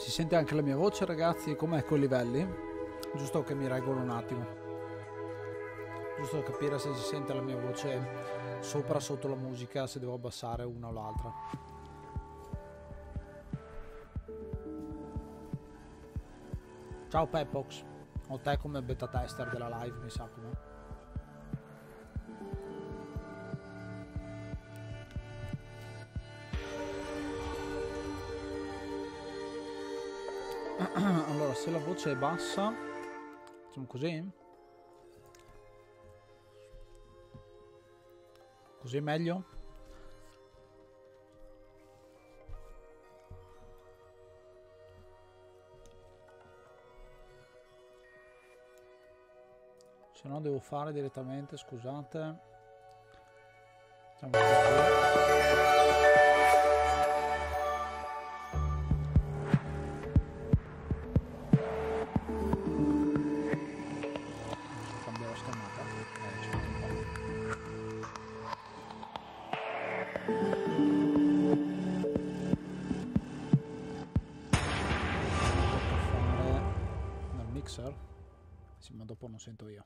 Si sente anche la mia voce, ragazzi? Com'è con i livelli? Giusto che mi regolo un attimo. Giusto da capire se si sente la mia voce sopra o sotto la musica, se devo abbassare una o l'altra. Ciao Peppox. Ho te come beta tester della live, mi sa come. Allora, se la voce è bassa, facciamo così. Così è meglio? Se no devo fare direttamente, scusate. Facciamo così. Sì, ma dopo non sento io.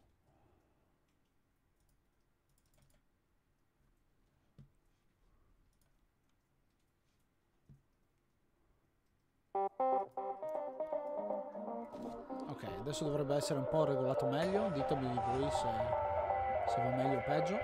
Ok, adesso dovrebbe essere un po' regolato meglio. Ditemi voi se va meglio o peggio.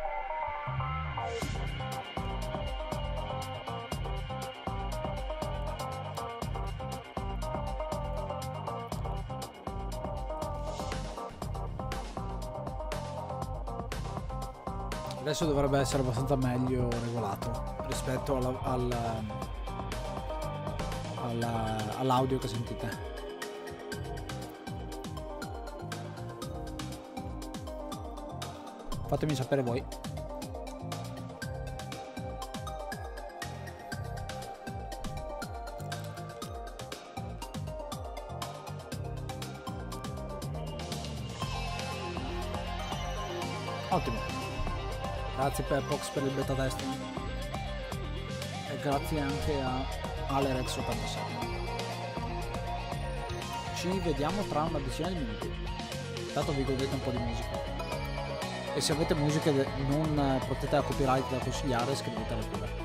Adesso dovrebbe essere abbastanza meglio regolato rispetto all'audio che sentite. Fatemi sapere voi. Ottimo. Grazie Peppox per il beta testing e grazie anche a Alerex87. Ci vediamo tra una decina di minuti. Intanto vi godete un po' di musica e se avete musiche non protette da copyright da consigliare, scrivetele pure.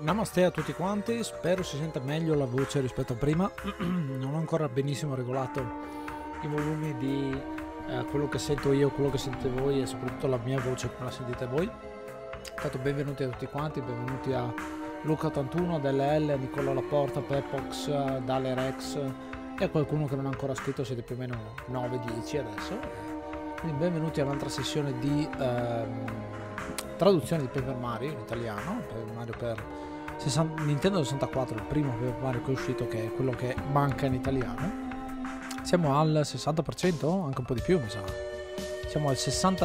Namaste a tutti quanti, spero si senta meglio la voce rispetto a prima. Non ho ancora benissimo regolato i volumi di quello che sento io, quello che sentite voi e soprattutto la mia voce come la sentite voi. Intanto benvenuti a tutti quanti, benvenuti a Luca81, DLL, a Nicola Laporta, Pepox, Dale Rex e a qualcuno che non ha ancora scritto, siete più o meno 9-10 adesso. Quindi benvenuti a un'altra sessione di traduzione di Paper Mario in italiano, Paper Mario per Nintendo 64, il primo Paper Mario che è uscito, che è quello che manca in italiano. Siamo al 60%, anche un po' di più mi sa. Siamo al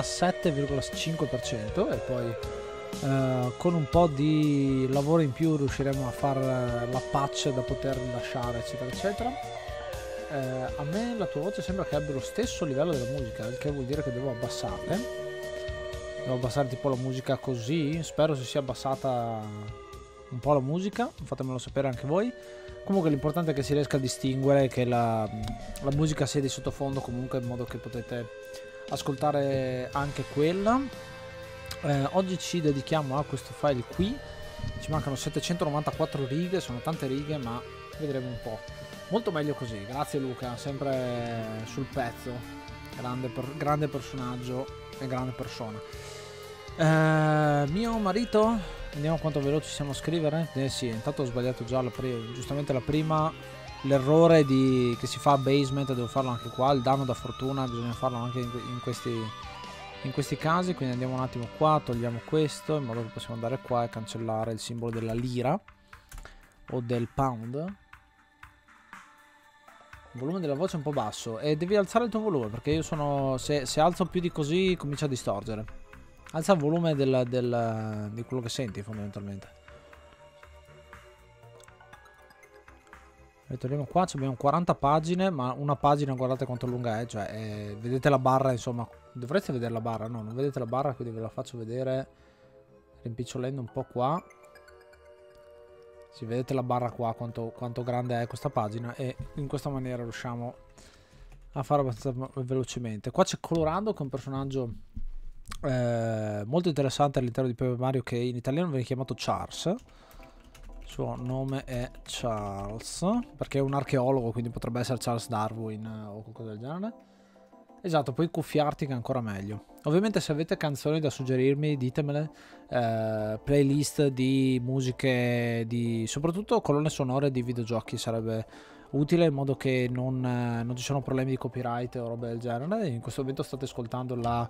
67,5% e poi con un po' di lavoro in più riusciremo a fare la patch da poter rilasciare, eccetera eccetera. A me la tua voce sembra che abbia lo stesso livello della musica, il che vuol dire che devo abbassarle. Devo abbassare tipo la musica così, spero si sia abbassata un po' la musica, fatemelo sapere anche voi. Comunque l'importante è che si riesca a distinguere, che la musica sia di sottofondo comunque, in modo che potete ascoltare anche quella. Oggi ci dedichiamo a questo file qui, ci mancano 794 righe, sono tante righe ma vedremo un po'. Molto meglio così, grazie Luca, sempre sul pezzo, grande personaggio e grande persona. Mio marito, vediamo quanto veloci siamo a scrivere. Sì, intanto ho sbagliato già giustamente la prima, l'errore che si fa a basement, devo farlo anche qua, il danno da fortuna bisogna farlo anche in questi casi, quindi andiamo un attimo qua, togliamo questo in modo che possiamo andare qua e cancellare il simbolo della lira o del pound. Il volume della voce è un po' basso e devi alzare il tuo volume, perché io sono, se alzo più di così comincia a distorcere. Alza il volume di quello che senti fondamentalmente. Ritorniamo qua, abbiamo 40 pagine, ma una pagina guardate quanto lunga è, cioè vedete la barra, insomma, dovreste vedere la barra, no, non vedete la barra, quindi ve la faccio vedere rimpicciolendo un po' qua. Sì, vedete la barra qua, quanto grande è questa pagina, e in questa maniera riusciamo a fare abbastanza velocemente. Qua c'è Colorado, che è un personaggio molto interessante all'interno di Paper Mario, che in italiano viene chiamato Charles. Il suo nome è Charles perché è un archeologo, quindi potrebbe essere Charles Darwin o qualcosa del genere. Esatto, puoi cuffiarti, che è ancora meglio. Ovviamente se avete canzoni da suggerirmi ditemele, playlist di musiche, soprattutto colonne sonore di videogiochi sarebbe utile, in modo che non ci sono problemi di copyright o roba del genere. In questo momento state ascoltando la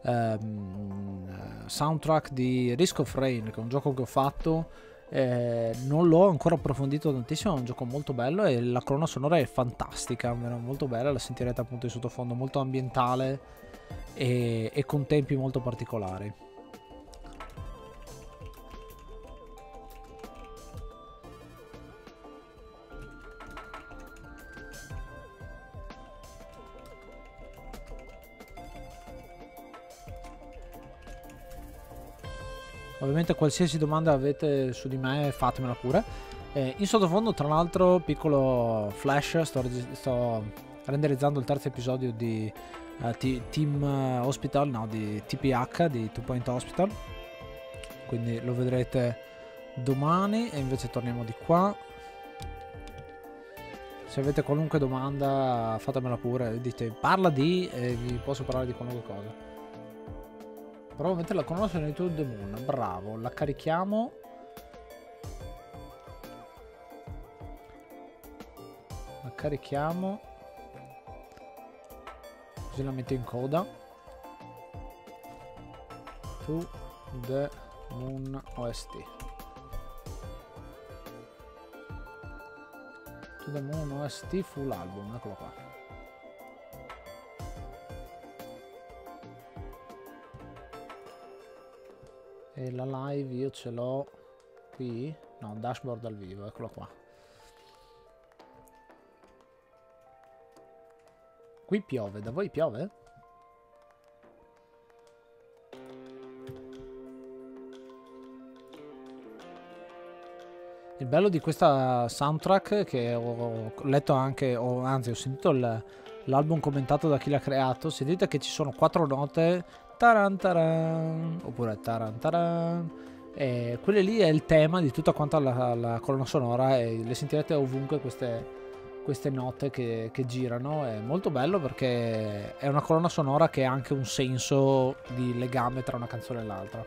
soundtrack di Risk of Rain, che è un gioco che ho fatto, non l'ho ancora approfondito tantissimo, è un gioco molto bello e la colonna sonora è fantastica, molto bella, la sentirete appunto in sottofondo, molto ambientale e con tempi molto particolari. Ovviamente qualsiasi domanda avete su di me fatemela pure. In sottofondo, tra l'altro, piccolo flash, sto renderizzando il terzo episodio di Team Hospital, no, di TPH, di Two Point Hospital, quindi lo vedrete domani. E invece torniamo di qua. Se avete qualunque domanda fatemela pure, dite parla di e vi posso parlare di qualunque cosa. Provo a mettere la colonna sonora di To The Moon, bravo, la carichiamo. La carichiamo. Così la metto in coda. To The Moon OST. To The Moon OST full album, eccolo qua. E la live io ce l'ho qui, no, dashboard dal vivo, eccolo qua. Qui piove, da voi piove? Il bello di questa soundtrack, che ho letto anche, anzi ho sentito l'album commentato da chi l'ha creato, sentite che ci sono 4 note, taran taran, oppure taran taran, Quelle lì è il tema di tutta quanta la colonna sonora, e le sentirete ovunque queste note che girano. È molto bello perché è una colonna sonora che ha anche un senso di legame tra una canzone e l'altra.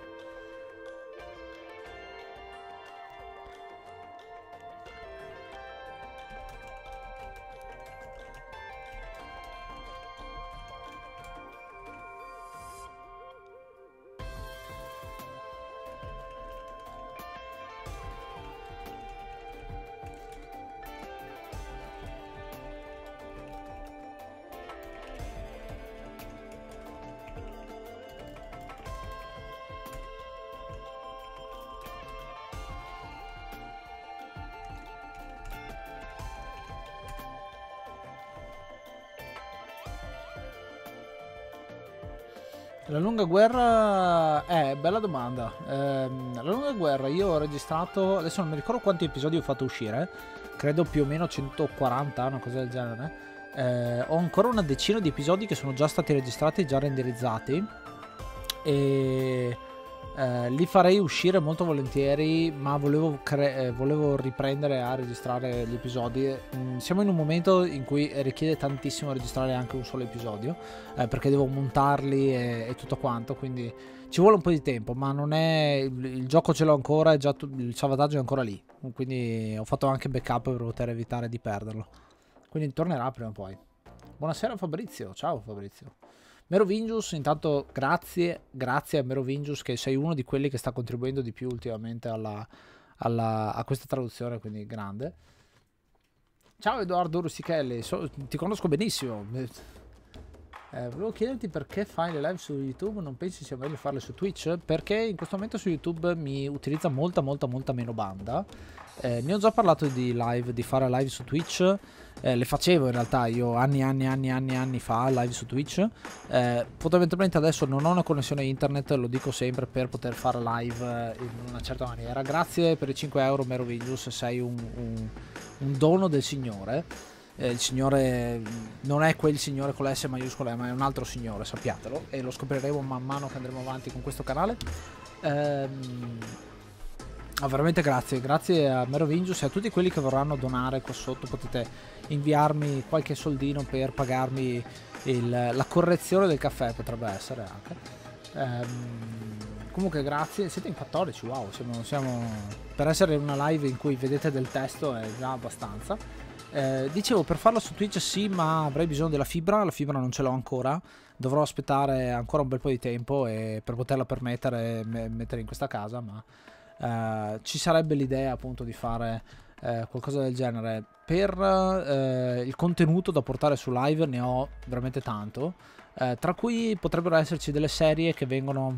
La lunga guerra bella domanda. La lunga guerra io ho registrato, adesso non mi ricordo quanti episodi ho fatto uscire, credo più o meno 140, una cosa del genere. Ho ancora una decina di episodi che sono già stati registrati, già renderizzati, e li farei uscire molto volentieri, ma volevo riprendere a registrare gli episodi. Siamo in un momento in cui richiede tantissimo registrare anche un solo episodio, perché devo montarli e tutto quanto, quindi ci vuole un po' di tempo, ma non è il gioco, ce l'ho ancora, è già il salvataggio è ancora lì, quindi ho fatto anche backup per poter evitare di perderlo, quindi tornerà prima o poi. Buonasera Fabrizio, ciao Fabrizio. Merovingius, intanto grazie a Merovingius, che sei uno di quelli che sta contribuendo di più ultimamente a questa traduzione, quindi grande. Ciao Edoardo Rustichelli, ti conosco benissimo. Volevo chiederti perché fai le live su YouTube, non pensi sia meglio farle su Twitch? Perché in questo momento su YouTube mi utilizza molta meno banda. Ne ho già parlato di fare live su Twitch. Le facevo in realtà io anni fa live su Twitch. Fondamentalmente adesso non ho una connessione internet, lo dico sempre, per poter fare live in una certa maniera. Grazie per i 5 euro Merovingius, sei un dono del Signore. Il Signore non è quel Signore con la S maiuscola, ma è un altro Signore, sappiatelo, e lo scopriremo man mano che andremo avanti con questo canale. Veramente grazie a Merovingius e a tutti quelli che vorranno donare qua sotto. Potete inviarmi qualche soldino per pagarmi la correzione del caffè, potrebbe essere anche. Comunque grazie, siete in 14, wow, siamo per essere una live in cui vedete del testo è già abbastanza. Dicevo, per farlo su Twitch sì, ma avrei bisogno della fibra, la fibra non ce l'ho ancora, dovrò aspettare ancora un bel po' di tempo per poterla permettere mettere in questa casa, ma ci sarebbe l'idea appunto di fare qualcosa del genere. Per il contenuto da portare su live ne ho veramente tanto, tra cui potrebbero esserci delle serie che vengono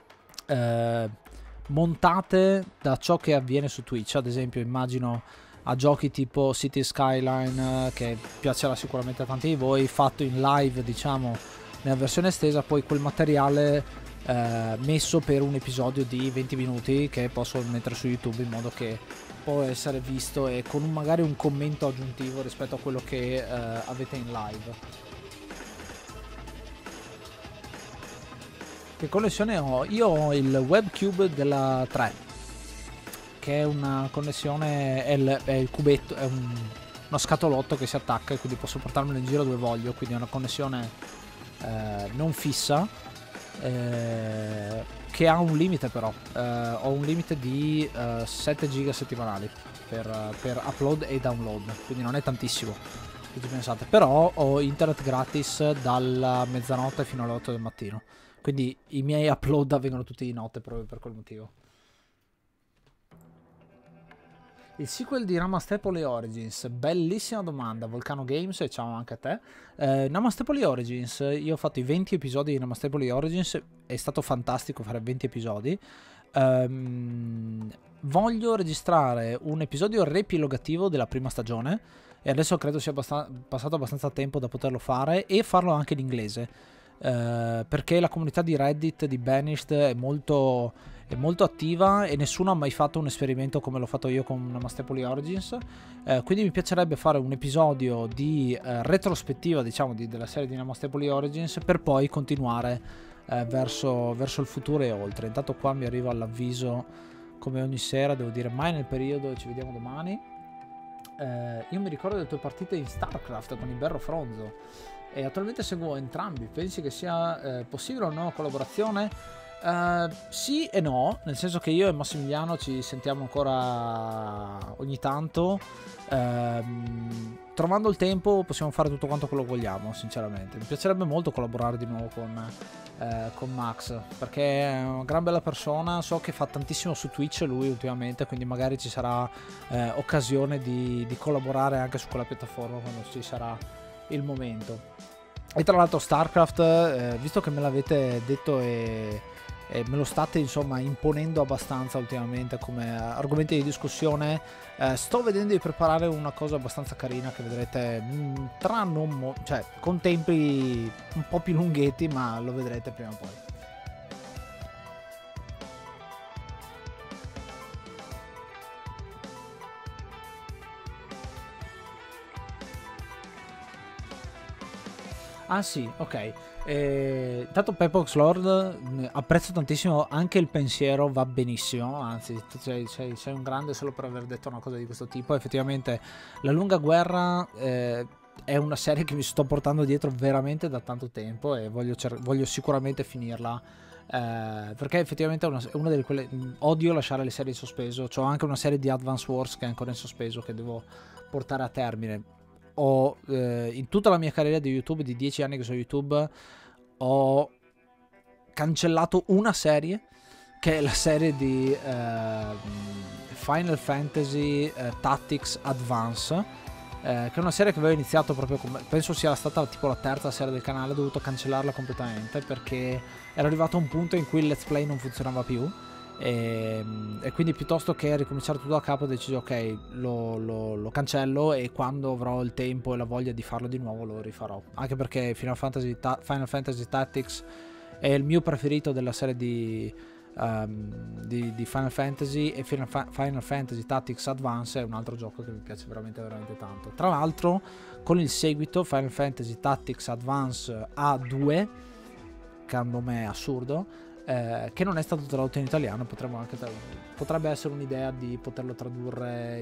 montate da ciò che avviene su Twitch. Ad esempio immagino a giochi tipo City Skyline, che piacerà sicuramente a tanti di voi, fatto in live diciamo nella versione estesa, poi quel materiale messo per un episodio di 20 minuti che posso mettere su YouTube in modo che può essere visto e con magari un commento aggiuntivo rispetto a quello che avete in live. Che connessione ho? Io ho il WebCube della 3, che è una connessione, è il cubetto, è uno scatolotto che si attacca e quindi posso portarmelo in giro dove voglio, quindi è una connessione non fissa, che ha un limite però, ho un limite di 7 giga settimanali per upload e download, quindi non è tantissimo se ci pensate, però ho internet gratis dalla mezzanotte fino alle 8 del mattino, quindi i miei upload avvengono tutti di notte proprio per quel motivo. Il sequel di Namastepoli Origins, bellissima domanda, Volcano Games, e ciao anche a te. Namastepoli Origins, io ho fatto i 20 episodi di Namastepoli Origins, è stato fantastico fare 20 episodi. Voglio registrare un episodio riepilogativo della prima stagione, e adesso credo sia passato abbastanza tempo da poterlo fare, e farlo anche in inglese, perché la comunità di Reddit di Banished è molto attiva e nessuno ha mai fatto un esperimento come l'ho fatto io con Namastepoli Origins, quindi mi piacerebbe fare un episodio di retrospettiva diciamo della serie di Namastepoli Origins per poi continuare verso il futuro e oltre. Intanto qua mi arriva l'avviso come ogni sera, devo dire mai nel periodo, e ci vediamo domani. Io mi ricordo delle tue partite in StarCraft con Iberro Fronzo e attualmente seguo entrambi. Pensi che sia possibile o no collaborazione? Sì e no, nel senso che io e Massimiliano ci sentiamo ancora ogni tanto. Trovando il tempo possiamo fare tutto quanto quello che vogliamo, sinceramente. Mi piacerebbe molto collaborare di nuovo con Max, perché è una gran bella persona. So che fa tantissimo su Twitch lui ultimamente, quindi magari ci sarà occasione di collaborare anche su quella piattaforma quando ci sarà il momento. E tra l'altro StarCraft, visto che me l'avete detto e me lo state insomma imponendo abbastanza ultimamente come argomenti di discussione, sto vedendo di preparare una cosa abbastanza carina che vedrete tra non cioè con tempi un po' più lunghetti, ma lo vedrete prima o poi. Ah sì, ok. Intanto Pepox Lord, apprezzo tantissimo anche il pensiero, va benissimo, anzi tu sei un grande solo per aver detto una cosa di questo tipo. Effettivamente La Lunga Guerra è una serie che mi sto portando dietro veramente da tanto tempo e voglio sicuramente finirla, perché effettivamente è una delle quelle, odio lasciare le serie in sospeso. C'ho anche una serie di Advance Wars che è ancora in sospeso che devo portare a termine. In tutta la mia carriera di YouTube, di 10 anni che sono YouTube, ho cancellato una serie, che è la serie di Final Fantasy Tactics Advance, che è una serie che avevo iniziato proprio penso sia stata tipo la terza serie del canale. Ho dovuto cancellarla completamente perché era arrivato a un punto in cui il let's play non funzionava più. E quindi piuttosto che ricominciare tutto da capo ho deciso ok, lo cancello, e quando avrò il tempo e la voglia di farlo di nuovo lo rifarò, anche perché Final Fantasy Tactics è il mio preferito della serie di Final Fantasy, e Final Fantasy Tactics Advance è un altro gioco che mi piace veramente veramente tanto. Tra l'altro con il seguito Final Fantasy Tactics Advance A2, che secondo me è assurdo, che non è stato tradotto in italiano. Potrebbe essere un'idea di poterlo tradurre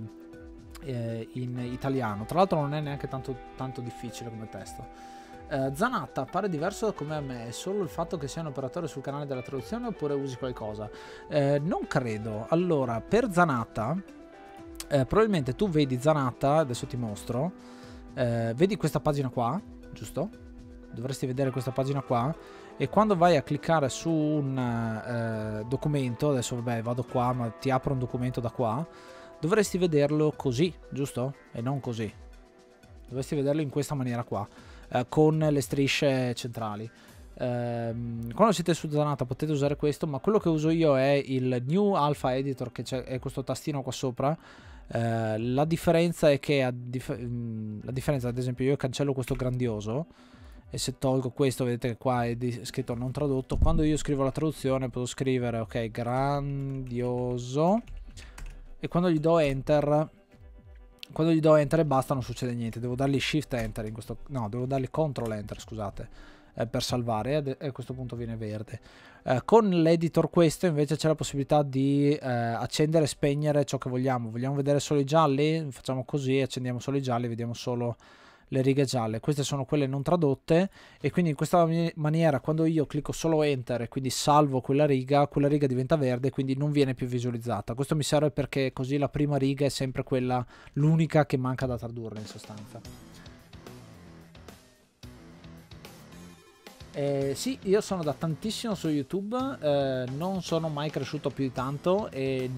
in italiano. Tra l'altro non è neanche tanto difficile come testo. Zanatta appare diverso da come a me, è solo il fatto che sia un operatore sul canale della traduzione oppure usi qualcosa? Non credo. Allora, per Zanatta probabilmente tu vedi Zanatta, adesso ti mostro, vedi questa pagina qua, giusto? Dovresti vedere questa pagina qua, e quando vai a cliccare su un documento, adesso vabbè vado qua ma ti apro un documento da qua, dovresti vederlo così, giusto? E non così, dovresti vederlo in questa maniera qua, con le strisce centrali. Quando siete su Zanatta potete usare questo, ma quello che uso io è il New Alpha Editor, che è questo tastino qua sopra. La differenza è che la differenza, ad esempio, io cancello questo grandioso, e se tolgo questo vedete che qua è scritto non tradotto. Quando io scrivo la traduzione posso scrivere ok, grandioso, e quando gli do enter e basta, non succede niente. Devo dargli shift enter devo dargli control enter, scusate, per salvare, e a questo punto viene verde. Con l'editor questo invece c'è la possibilità di accendere e spegnere ciò che vogliamo vedere solo i gialli, facciamo così, accendiamo solo i gialli, vediamo solo le righe gialle. Queste sono quelle non tradotte, e quindi in questa maniera quando io clicco solo enter e quindi salvo quella riga diventa verde, quindi non viene più visualizzata. Questo mi serve perché così la prima riga è sempre quella, l'unica che manca da tradurre in sostanza. Sì, io sono da tantissimo su YouTube, non sono mai cresciuto più di tanto e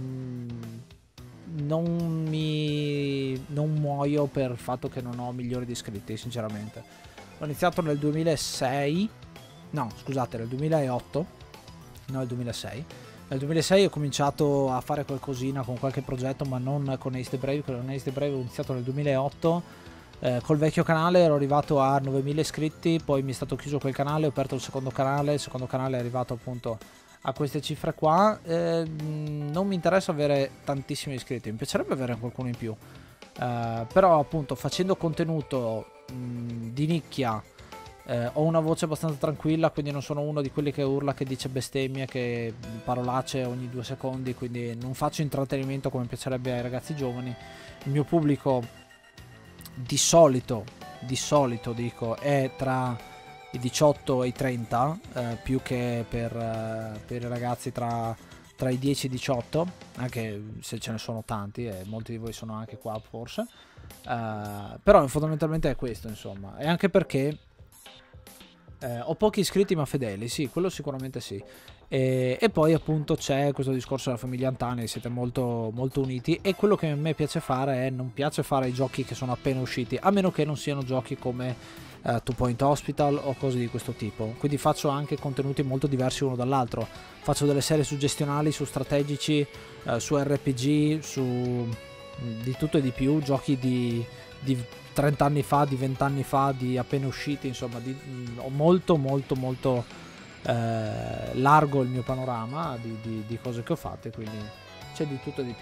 non muoio per il fatto che non ho milioni di iscritti, sinceramente. Ho iniziato nel 2006, no scusate, nel 2008, no, nel 2006. Nel 2006 ho cominciato a fare qualcosina con qualche progetto, ma non con Ace the Brave. Con Ace the Brave ho iniziato nel 2008. Col vecchio canale ero arrivato a 9000 iscritti, poi mi è stato chiuso quel canale, ho aperto il secondo canale è arrivato appunto a queste cifre qua. Non mi interessa avere tantissimi iscritti, mi piacerebbe avere qualcuno in più, però appunto facendo contenuto di nicchia, Ho una voce abbastanza tranquilla, quindi non sono uno di quelli che urla, che dice bestemmie, che parolacce ogni 2 secondi, quindi non faccio intrattenimento come piacerebbe ai ragazzi giovani. Il mio pubblico di solito dico, è tra i 18 e i 30, più che per i ragazzi tra i 10 e i 18, anche se ce ne sono tanti e molti di voi sono anche qua forse. Però fondamentalmente è questo, insomma, e anche perché ho pochi iscritti ma fedeli, sì, quello sicuramente sì. E poi appunto c'è questo discorso della famiglia Antani, siete molto, molto uniti, e quello che a me piace fare è, non piace fare i giochi che sono appena usciti, a meno che non siano giochi come Two Point Hospital o cose di questo tipo. Quindi faccio anche contenuti molto diversi uno dall'altro, faccio delle serie suggestionali su strategici, su RPG, su di tutto e di più, giochi di 30 anni fa, di 20 anni fa, di appena usciti, insomma, ho molto largo il mio panorama di cose che ho fatte, quindi c'è di tutto e di più.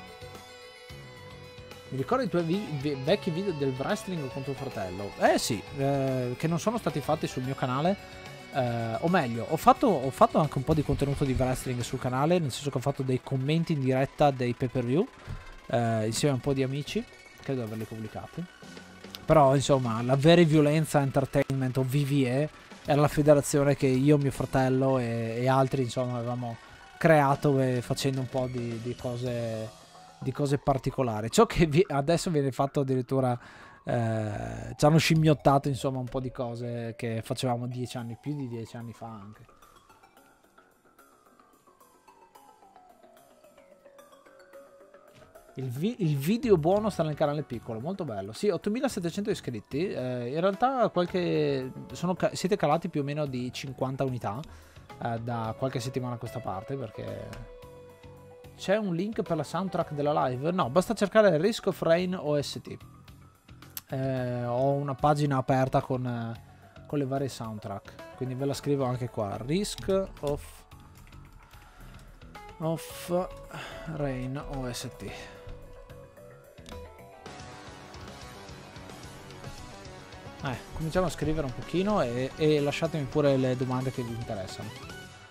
Mi ricordi i tuoi vecchi video del wrestling con tuo fratello? Sì, che non sono stati fatti sul mio canale, o meglio, ho fatto anche un po' di contenuto di wrestling sul canale, nel senso che ho fatto dei commenti in diretta dei pay-per-view insieme a un po' di amici, credo di averli pubblicati. Però insomma, la Very Violenza Entertainment, o VVE, era la federazione che io, mio fratello e altri insomma avevamo creato, facendo un po' di cose particolari. Ciò che adesso viene fatto addirittura, ci hanno scimmiottato insomma un po' di cose che facevamo 10 anni, più di 10 anni fa anche. Il video buono sta nel canale piccolo, molto bello. Sì, 8700 iscritti. In realtà siete calati più o meno di 50 unità da qualche settimana a questa parte, perché c'è un link per la soundtrack della live? No, basta cercare Risk of Rain OST. Ho una pagina aperta con le varie soundtrack, quindi ve la scrivo anche qua. Risk of Rain OST. Cominciamo a scrivere un pochino e lasciatemi pure le domande che vi interessano.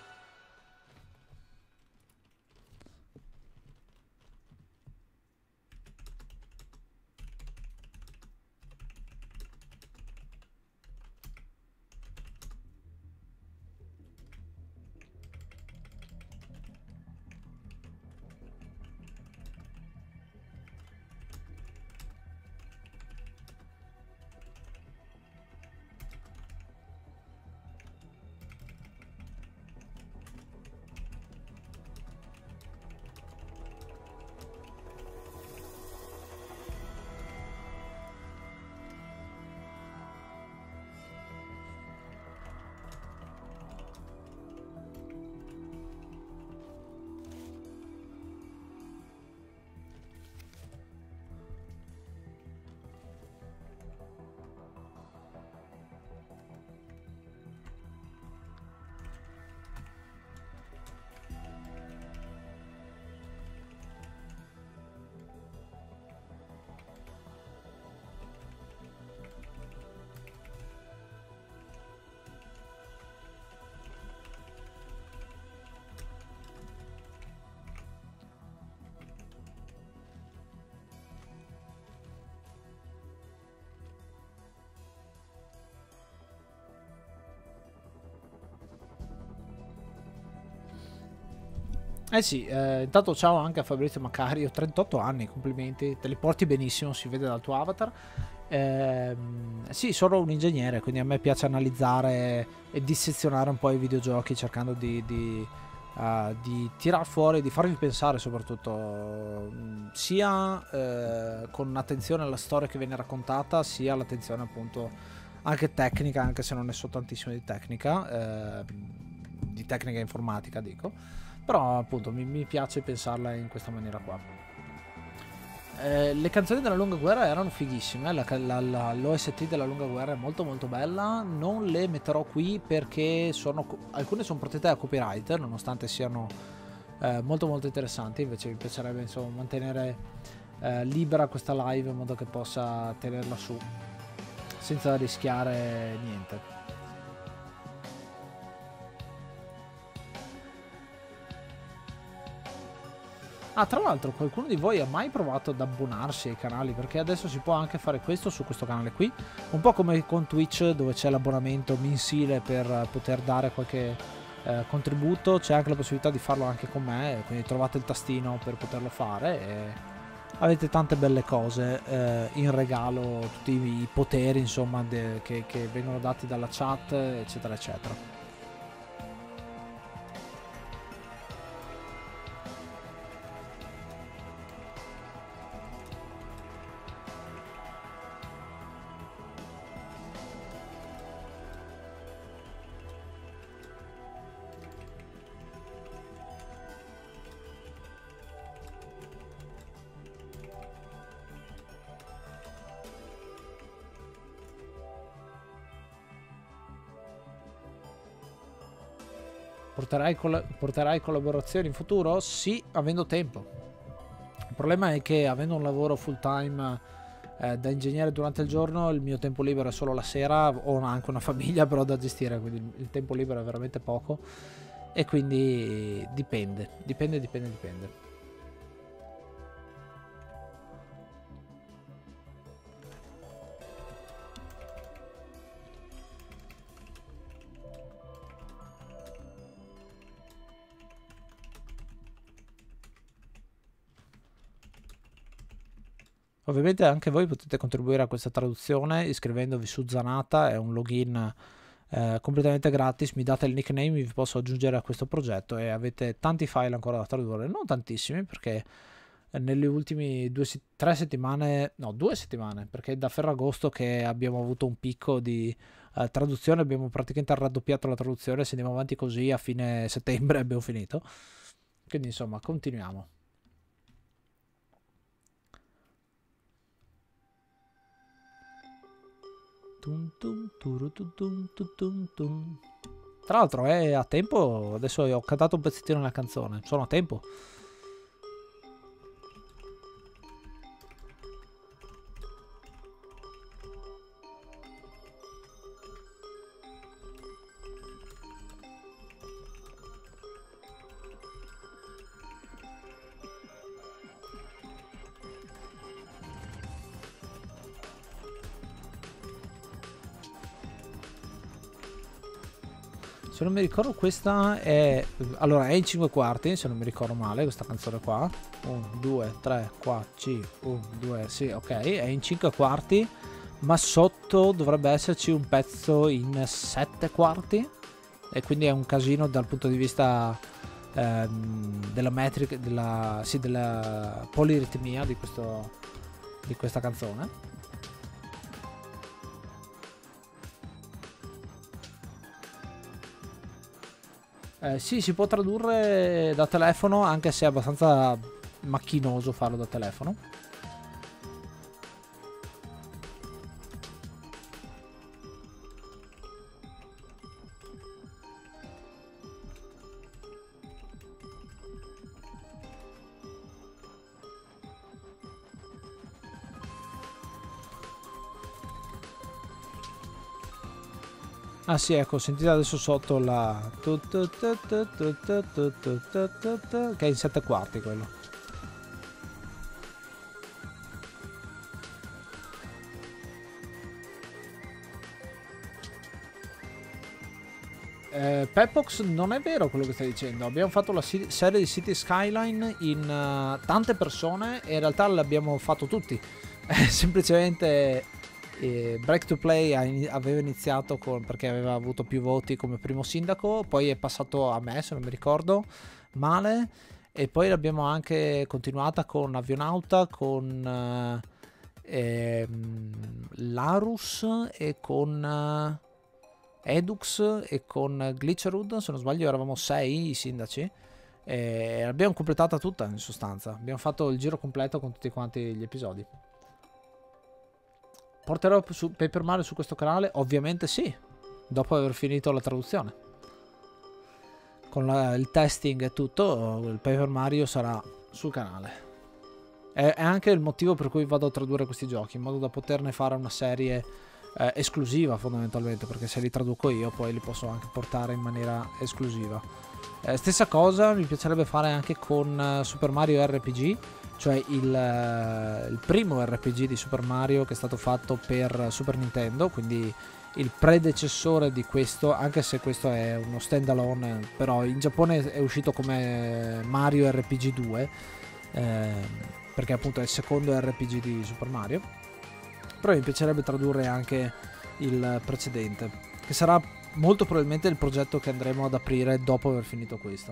Eh sì, intanto ciao anche a Fabrizio Macario, 38 anni, complimenti, te li porti benissimo, si vede dal tuo avatar. Sì, sono un ingegnere, quindi a me piace analizzare e dissezionare un po' i videogiochi, cercando di tirar fuori, di farvi pensare soprattutto, sia con attenzione alla storia che viene raccontata, sia l'attenzione appunto anche tecnica, anche se non ne so tantissimo di tecnica informatica dico. Però appunto mi piace pensarla in questa maniera qua. Le canzoni della lunga guerra erano fighissime. L'OST della lunga guerra è molto molto bella. Non le metterò qui perché alcune sono protette da copyright, nonostante siano molto molto interessanti. Invece mi piacerebbe insomma mantenere libera questa live in modo che possa tenerla su senza rischiare niente. Ah, tra l'altro, qualcuno di voi ha mai provato ad abbonarsi ai canali? Perché adesso si può anche fare questo su questo canale qui, un po' come con Twitch, dove c'è l'abbonamento mensile per poter dare qualche contributo. C'è anche la possibilità di farlo anche con me, quindi trovate il tastino per poterlo fare e avete tante belle cose in regalo, tutti i poteri insomma che vengono dati dalla chat, eccetera eccetera. Porterai collaborazioni in futuro? Sì, avendo tempo. Il problema è che avendo un lavoro full time da ingegnere durante il giorno, il mio tempo libero è solo la sera. Ho anche una famiglia però da gestire, quindi il tempo libero è veramente poco. E quindi dipende. Ovviamente anche voi potete contribuire a questa traduzione iscrivendovi su Zanata, è un login completamente gratis, mi date il nickname, vi posso aggiungere a questo progetto e avete tanti file ancora da tradurre, non tantissimi perché nelle ultime 2 settimane, perché è da Ferragosto che abbiamo avuto un picco di traduzione, abbiamo praticamente raddoppiato la traduzione, se andiamo avanti così a fine settembre abbiamo finito, quindi insomma continuiamo. Tra l'altro è a tempo, adesso ho cantato un pezzettino nella canzone, sono a tempo. Se non mi ricordo questa è... Allora è in 5 quarti, se non mi ricordo male, questa canzone qua. 1, 2, 3, 4, 5, 1, 2, sì, ok. È in 5 quarti, ma sotto dovrebbe esserci un pezzo in 7 quarti. E quindi è un casino dal punto di vista della metrica, della poliritmia di questa canzone. Sì, si può tradurre da telefono, anche se è abbastanza macchinoso farlo da telefono. Ah sì, ecco, sentite adesso sotto la... che è in 7 quarti quello. Peppox, non è vero quello che stai dicendo. Abbiamo fatto la serie di City Skyline in tante persone e in realtà l'abbiamo fatto tutti. Semplicemente... Break to Play aveva iniziato perché aveva avuto più voti come primo sindaco, poi è passato a me se non mi ricordo male, e poi l'abbiamo anche continuata con Avionauta, con Larus e con Edux e con Glitcherud, se non sbaglio eravamo 6 i sindaci e l'abbiamo completata tutta in sostanza, abbiamo fatto il giro completo con tutti quanti gli episodi. Porterò su Paper Mario su questo canale? Ovviamente sì, dopo aver finito la traduzione. Con il testing e tutto, il Paper Mario sarà sul canale. È anche il motivo per cui vado a tradurre questi giochi, in modo da poterne fare una serie esclusiva fondamentalmente, perché se li traduco io poi li posso anche portare in maniera esclusiva. Stessa cosa mi piacerebbe fare anche con Super Mario RPG, cioè il primo RPG di Super Mario che è stato fatto per Super Nintendo, quindi il predecessore di questo, anche se questo è uno standalone, però in Giappone è uscito come Mario RPG 2, perché appunto è il secondo RPG di Super Mario. Però mi piacerebbe tradurre anche il precedente, che sarà molto probabilmente il progetto che andremo ad aprire dopo aver finito questo.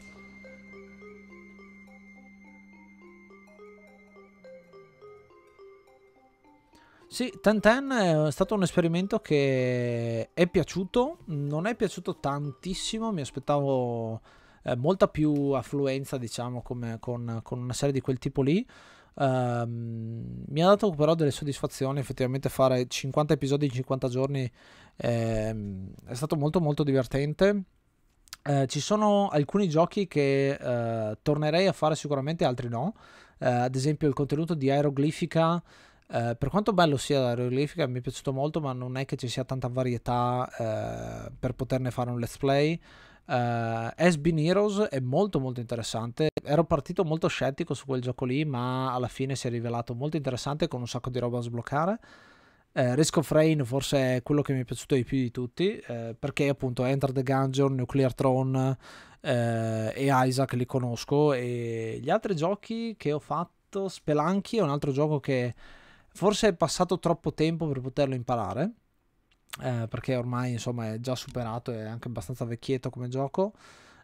Sì, Ten è stato un esperimento che è piaciuto, non è piaciuto tantissimo, mi aspettavo molta più affluenza, diciamo, come con una serie di quel tipo lì. Mi ha dato però delle soddisfazioni, effettivamente fare 50 episodi in 50 giorni è stato molto molto divertente. Ci sono alcuni giochi che tornerei a fare sicuramente, altri no. Ad esempio il contenuto di Aeroglifica, per quanto bello sia l'Aeroglifica, mi è piaciuto molto, ma non è che ci sia tanta varietà per poterne fare un let's play. Has-Been Heroes è molto molto interessante. Ero partito molto scettico su quel gioco lì, ma alla fine si è rivelato molto interessante con un sacco di roba da sbloccare. Risk of Rain forse è quello che mi è piaciuto di più di tutti, perché appunto Enter the Gungeon, Nuclear Throne e Isaac li conosco, e gli altri giochi che ho fatto, Spelunky è un altro gioco che forse è passato troppo tempo per poterlo imparare, perché ormai insomma è già superato, è anche abbastanza vecchietto come gioco.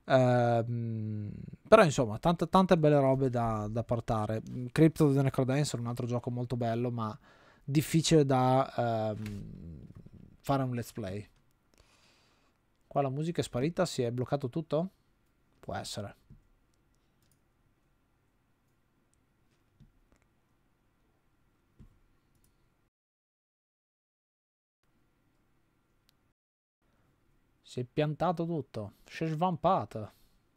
Però insomma tante belle robe da portare. Crypt of the Necrodancer è un altro gioco molto bello, ma difficile da fare un let's play. Qua la musica è sparita, si è bloccato tutto? Può essere. Si è piantato tutto, si è svampato.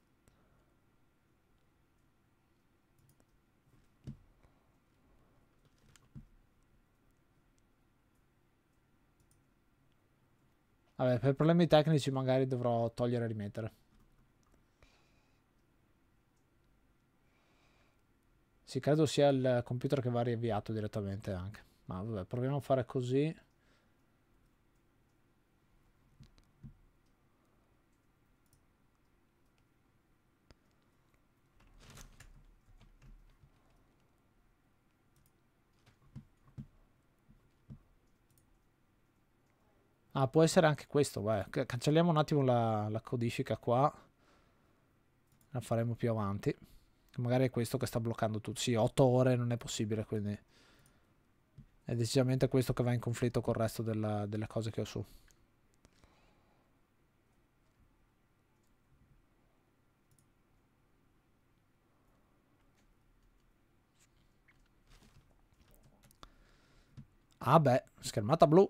Vabbè, per problemi tecnici magari dovrò togliere e rimettere. Sì, credo sia il computer che va riavviato direttamente anche. Ma vabbè, proviamo a fare così. Ah, può essere anche questo, vai. Cancelliamo un attimo la codifica qua. La faremo più avanti. Magari è questo che sta bloccando tutto. Sì, 8 ore non è possibile, quindi è decisamente questo che va in conflitto col resto delle cose che ho su. Ah beh, schermata blu.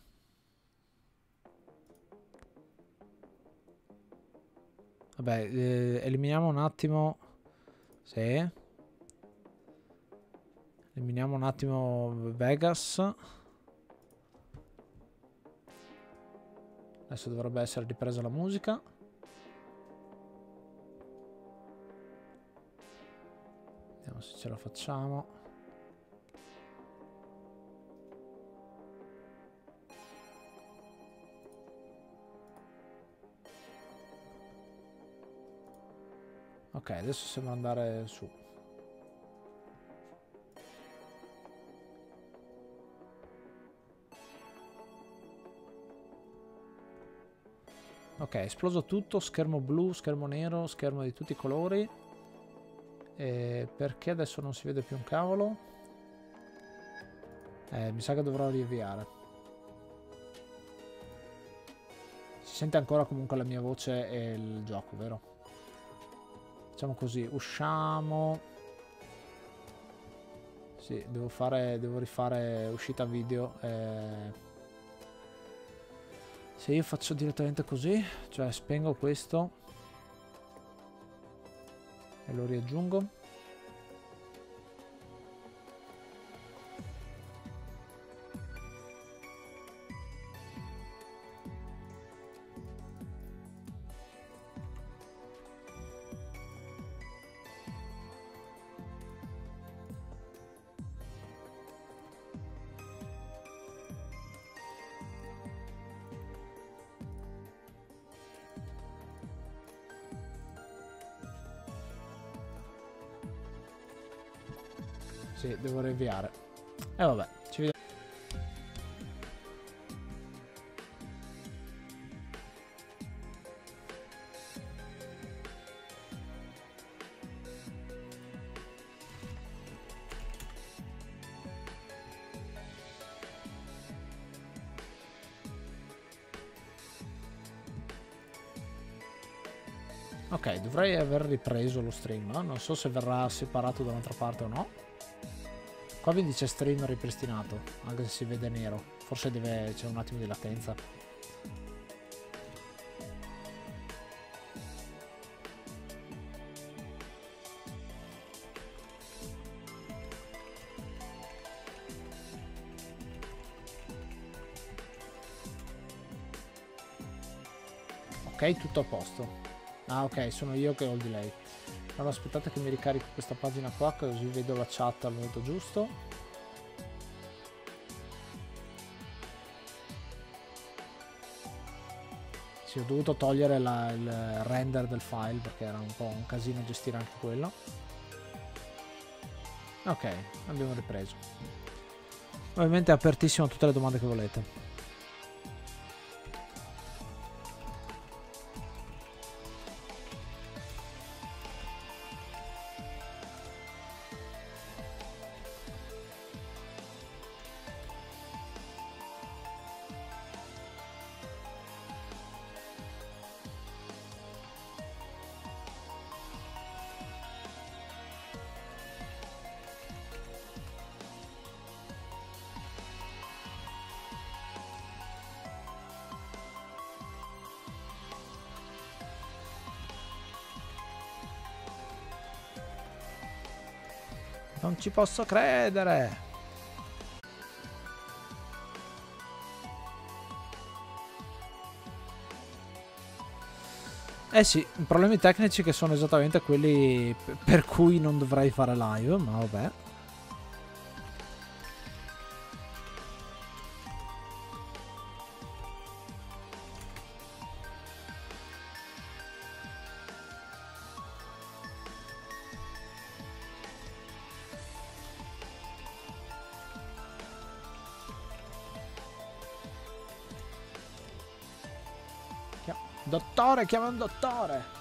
Vabbè, eliminiamo un attimo. Sì. Eliminiamo un attimo Vegas. Adesso dovrebbe essere ripresa la musica. Vediamo se ce la facciamo. Ok, adesso sembra andare su. Ok, è esploso tutto, schermo blu, schermo nero, schermo di tutti i colori. E perché adesso non si vede più un cavolo? Mi sa che dovrò riavviare. Si sente ancora comunque la mia voce e il gioco, vero? Facciamo così, usciamo. Sì, devo rifare uscita video. Se io faccio direttamente così, cioè spengo questo e lo riaggiungo. Sì, devo rinviare. E vabbè, ci vediamo. Ok, dovrei aver ripreso lo stream, no? Non so se verrà separato da un'altra parte o no. Qua mi dice stream ripristinato, anche se si vede nero. Forse c'è un attimo di latenza. Ok, tutto a posto. Ah, ok, sono io che ho il delay. Allora aspettate che mi ricarico questa pagina qua, così vedo la chat al momento giusto. Sì, ho dovuto togliere il render del file perché era un po' un casino gestire anche quello. Ok, abbiamo ripreso. Ovviamente è apertissimo a tutte le domande che volete. Non ci posso credere! Eh sì, problemi tecnici che sono esattamente quelli per cui non dovrei fare live, ma vabbè. Dottore, chiama un dottore!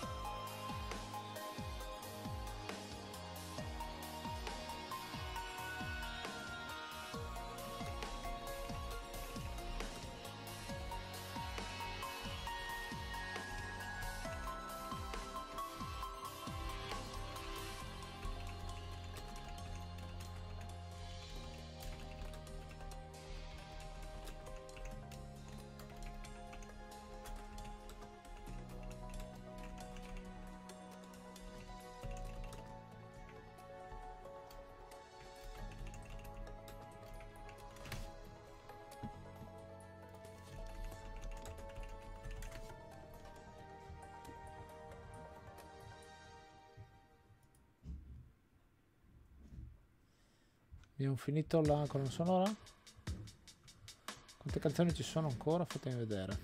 Abbiamo finito la colonna sonora? Quante canzoni ci sono ancora? Fatemi vedere.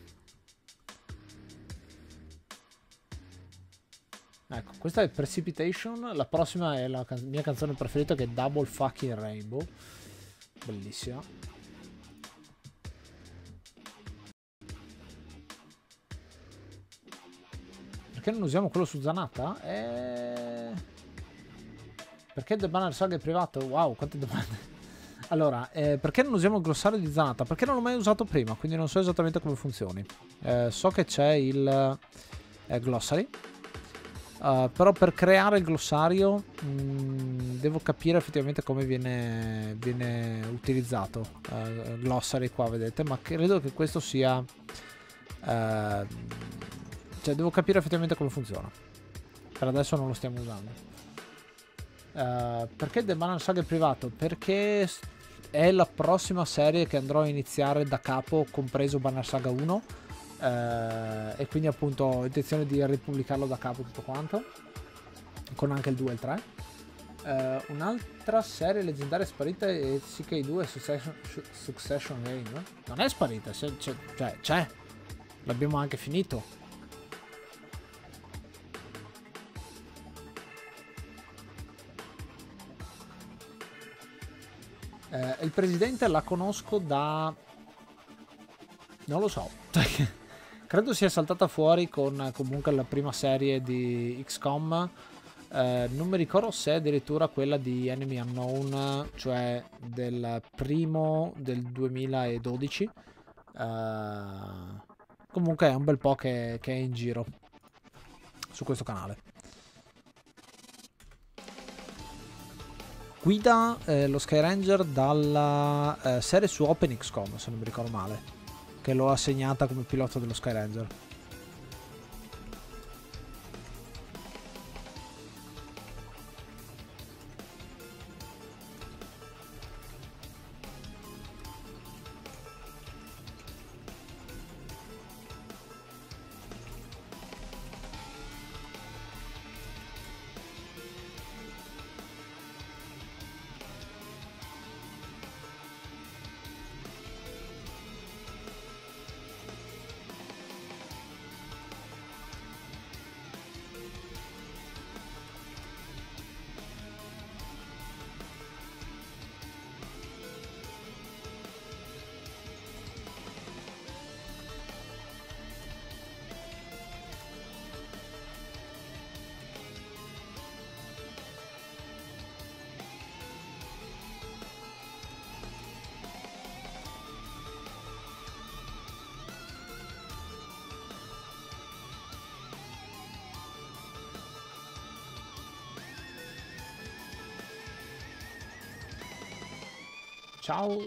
Ecco, questa è Precipitation, la prossima è la mia canzone preferita che è Double Fucking Rainbow. Bellissima. Perché non usiamo quello su Zanata? Perché The Banner Saga è privato? Wow, quante domande. Allora, perché non usiamo il glossario di Zanata? Perché non l'ho mai usato prima, quindi non so esattamente come funzioni. So che c'è il glossary, però per creare il glossario devo capire effettivamente come viene utilizzato. Glossary qua, vedete, ma credo che questo sia... cioè, devo capire effettivamente come funziona. Per adesso non lo stiamo usando. Perché The Banner Saga è privato? Perché è la prossima serie che andrò a iniziare da capo, compreso Banner Saga 1, e quindi appunto ho intenzione di ripubblicarlo da capo tutto quanto, con anche il 2 e il 3. Un'altra serie leggendaria sparita è CK2 Succession Game. Non è sparita, cioè c'è, l'abbiamo anche finito. Il presidente la conosco da... non lo so. Credo sia saltata fuori con comunque la prima serie di XCOM. Non mi ricordo se è addirittura quella di Enemy Unknown, cioè del primo del 2012. Comunque è un bel po' che è in giro su questo canale. Guida lo Skyranger dalla serie su OpenXCOM, se non mi ricordo male, che l'ho assegnata come pilota dello Skyranger. Ciao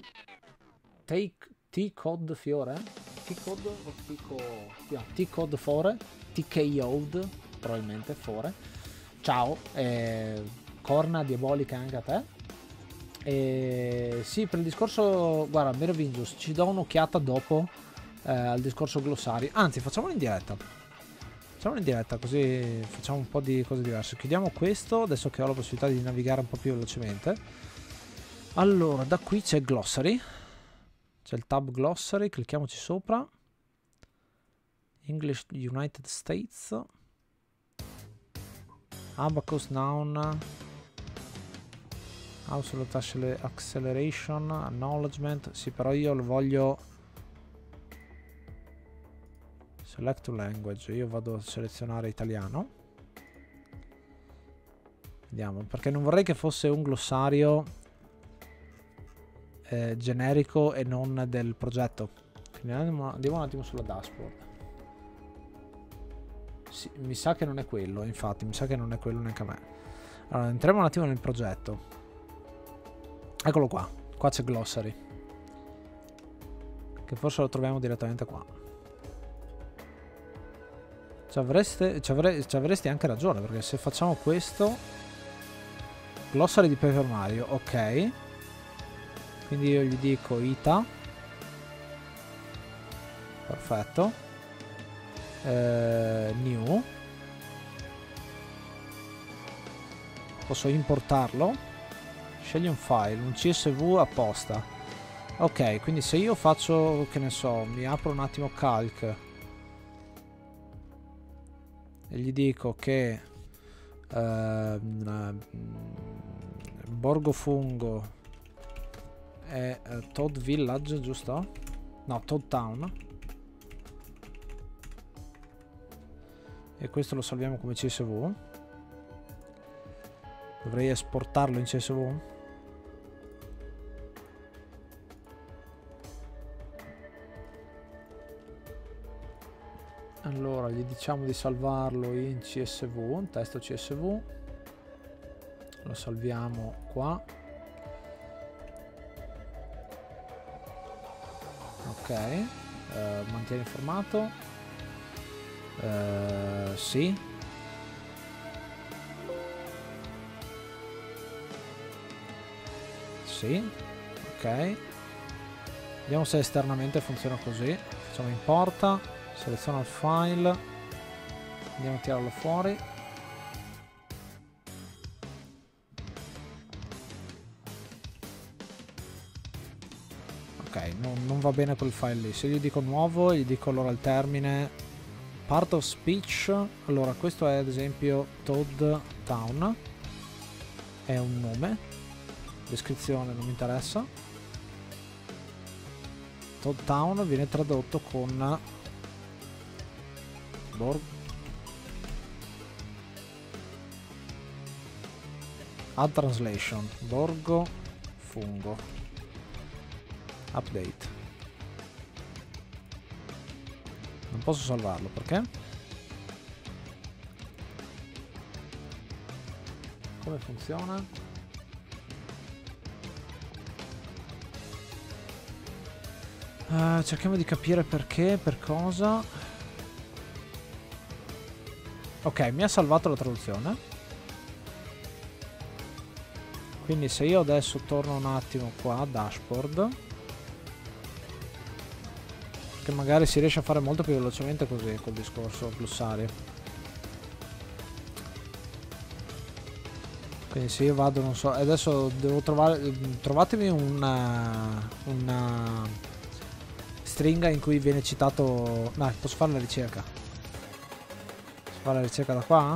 T-Cod Fiore? T-Cod o T-Cod Fore? TKO'd probabilmente Fore. Ciao, corna diabolica anche a te. Sì, per il discorso, guarda, Merovingius, ci do un'occhiata dopo al discorso glossario. Anzi, facciamolo in diretta. Facciamolo in diretta, così facciamo un po' di cose diverse. Chiudiamo questo, adesso che ho la possibilità di navigare un po' più velocemente. Allora, da qui c'è Glossary. C'è il tab Glossary, clicchiamoci sopra. English United States. Abacus Noun. Absolute Acceleration. Acknowledgement. Sì, però io lo voglio... Select to Language. Io vado a selezionare italiano. Vediamo, perché non vorrei che fosse un glossario... generico e non del progetto. Quindi andiamo un attimo sulla dashboard. Sì, mi sa che non è quello, infatti mi sa che non è quello neanche a me. Allora entriamo un attimo nel progetto. Eccolo qua, qua c'è Glossary, che forse lo troviamo direttamente qua. Ci avresti anche ragione, perché se facciamo questo Glossary di Paper Mario, ok. Quindi io gli dico ITA. Perfetto. New. Posso importarlo. Scegli un file, un CSV apposta. Ok, quindi se io faccio, che ne so, mi apro un attimo Calc e gli dico che Borgo Fungo è Toad Village, giusto? No, Toad Town. E questo lo salviamo come CSV. Dovrei esportarlo in CSV. Allora gli diciamo di salvarlo in CSV, un testo CSV. Lo salviamo qua. Ok, mantieni il formato. Sì. Sì. Ok. Vediamo se esternamente funziona così. Facciamo importa, seleziona il file, andiamo a tirarlo fuori. Ok, non va bene quel file lì. Se gli dico nuovo, gli dico allora al termine part of speech. Allora questo è ad esempio Toad Town, è un nome. descrizione non mi interessa. Todd Town viene tradotto con add translation, borgo fungo, update. Non posso salvarlo perché? Come funziona? Cerchiamo di capire perché, per cosa. Ok, mi ha salvato la traduzione. Quindi se io adesso torno un attimo qua a dashboard, che magari si riesce a fare molto più velocemente così col discorso glossario. Quindi se io vado, non so, adesso devo trovare, trovatemi una stringa in cui viene citato. No, posso fare la ricerca. Posso fare la ricerca da qua?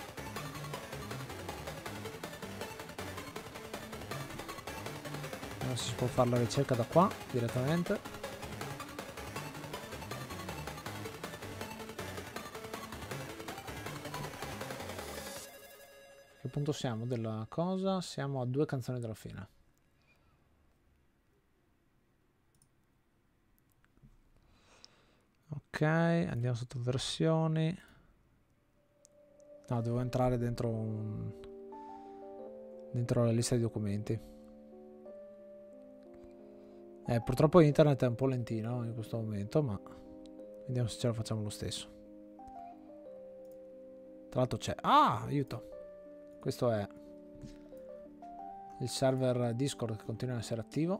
Non si può fare la ricerca da qua direttamente. A che punto siamo della cosa? Siamo a 2 canzoni dalla fine. Ok, andiamo sotto versioni. No, devo entrare dentro dentro la lista di documenti. Purtroppo internet è un po' lentino in questo momento, ma vediamo se ce la facciamo lo stesso. Tra l'altro c'è... Ah, aiuto! Questo è il server Discord che continua ad essere attivo.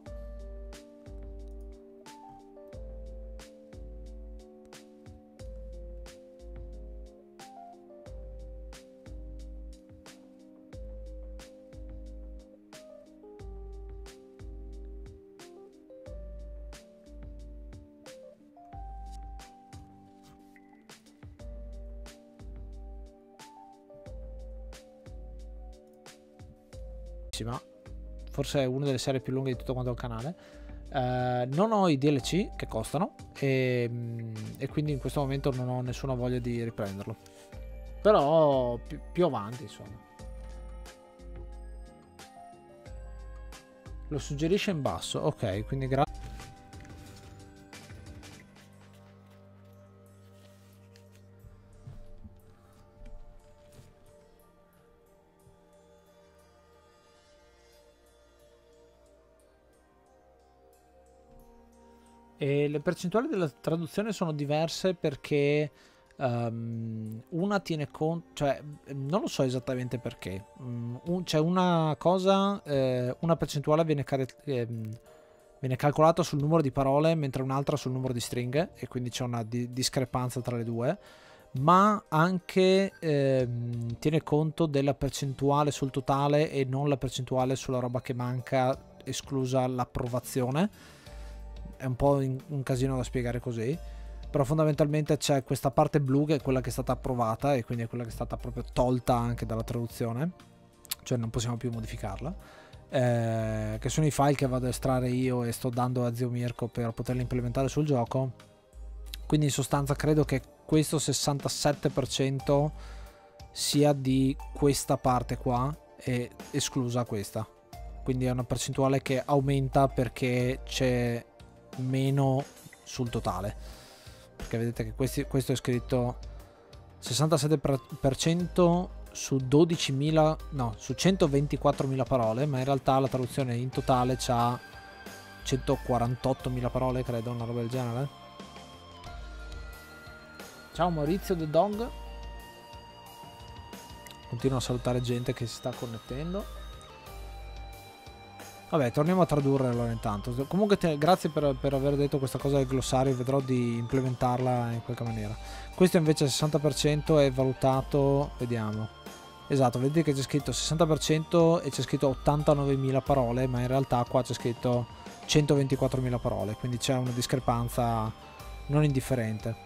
Forse è una delle serie più lunghe di tutto quanto il canale. Non ho i DLC che costano e quindi in questo momento non ho nessuna voglia di riprenderlo, però più avanti insomma. Lo suggerisce in basso, ok, quindi grazie. E le percentuali della traduzione sono diverse perché una tiene conto, cioè non lo so esattamente perché. C'è una cosa, una percentuale viene calcolata sul numero di parole, mentre un'altra sul numero di stringhe, e quindi c'è una discrepanza tra le due. Ma anche tiene conto della percentuale sul totale e non la percentuale sulla roba che manca, esclusa l'approvazione. È un po' un casino da spiegare così, però fondamentalmente c'è questa parte blu che è quella che è stata approvata e quindi è quella che è stata proprio tolta anche dalla traduzione, cioè non possiamo più modificarla, che sono i file che vado a estrarre io e sto dando a zio Mirko per poterli implementare sul gioco. Quindi in sostanza credo che questo 67% sia di questa parte qua e esclusa questa, quindi è una percentuale che aumenta perché c'è meno sul totale, perché vedete che questo è scritto 67% su 12.000, no, su 124.000 parole, ma in realtà la traduzione in totale c'ha 148.000 parole, credo, una roba del genere. Ciao Maurizio the Dog, continuo a salutare gente che si sta connettendo. Vabbè, torniamo a tradurre allora intanto. Comunque grazie per aver detto questa cosa del glossario, vedrò di implementarla in qualche maniera. Questo invece 60% è valutato, vediamo. Esatto, vedete che c'è scritto 60% e c'è scritto 89.000 parole, ma in realtà qua c'è scritto 124.000 parole, quindi c'è una discrepanza non indifferente.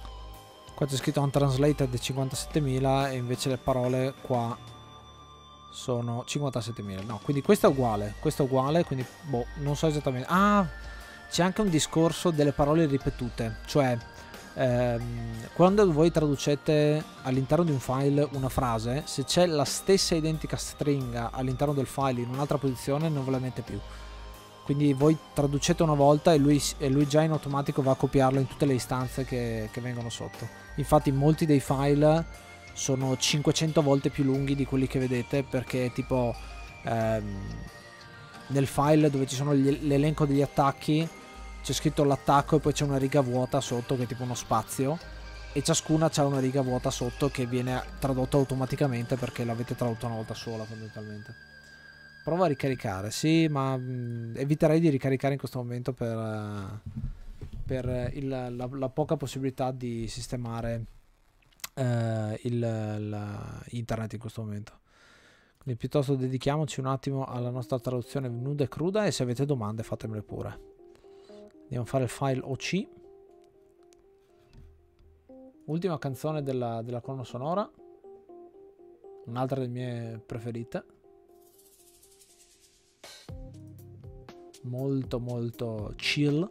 Qua c'è scritto untranslated 57.000 e invece le parole qua sono 57.000. No, quindi questo è uguale, quindi boh, non so esattamente. Ah, c'è anche un discorso delle parole ripetute, cioè quando voi traducete all'interno di un file una frase, se c'è la stessa identica stringa all'interno del file in un'altra posizione non ve la mette più. Quindi voi traducete una volta e lui già in automatico va a copiarlo in tutte le istanze che vengono sotto. Infatti molti dei file sono 500 volte più lunghi di quelli che vedete, perché tipo nel file dove ci sono l'elenco degli attacchi c'è scritto l'attacco e poi c'è una riga vuota sotto che è tipo uno spazio, e ciascuna c'ha una riga vuota sotto che viene tradotta automaticamente perché l'avete tradotto una volta sola fondamentalmente. Prova a ricaricare, sì, ma eviterei di ricaricare in questo momento per la poca possibilità di sistemare internet in questo momento. Quindi piuttosto dedichiamoci un attimo alla nostra traduzione nuda e cruda, e se avete domande fatemele pure. Andiamo a fare il file OC. Ultima canzone della colonna sonora, un'altra delle mie preferite, molto molto chill.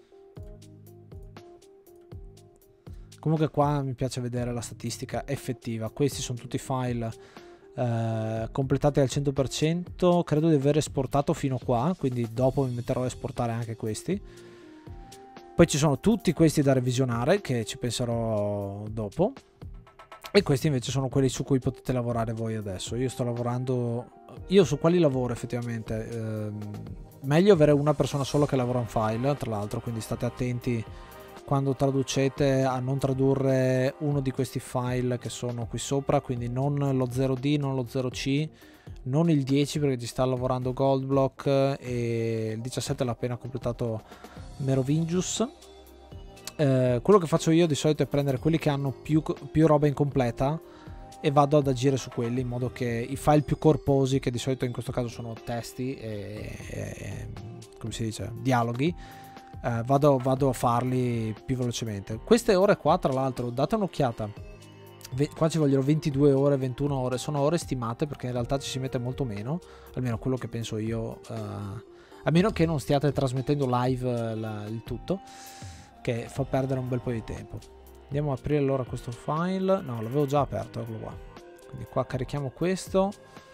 Comunque qua mi piace vedere la statistica effettiva. Questi sono tutti file completati al 100%. Credo di aver esportato fino qua, quindi dopo mi metterò a esportare anche questi. Poi ci sono tutti questi da revisionare, che ci penserò dopo, e questi invece sono quelli su cui potete lavorare voi adesso. Io sto lavorando, io su quali lavoro effettivamente, meglio avere una persona solo che lavora un file, tra l'altro, quindi state attenti quando traducete a non tradurre uno di questi file che sono qui sopra, quindi non lo 0D, non lo 0C, non il 10 perché ci sta lavorando Goldblock, e il 17 l'ha appena completato Merovingius. Quello che faccio io di solito è prendere quelli che hanno più roba incompleta e vado ad agire su quelli, in modo che i file più corposi, che di solito in questo caso sono testi e come si dice, dialoghi, vado a farli più velocemente. Queste ore qua, tra l'altro, date un'occhiata, qua ci vogliono 22 ore, 21 ore, sono ore stimate perché in realtà ci si mette molto meno, almeno quello che penso io, a meno che non stiate trasmettendo live il tutto, che fa perdere un bel po' di tempo. Andiamo a aprire allora questo file. No, l'avevo già aperto, eccolo qua. Quindi qua carichiamo questo.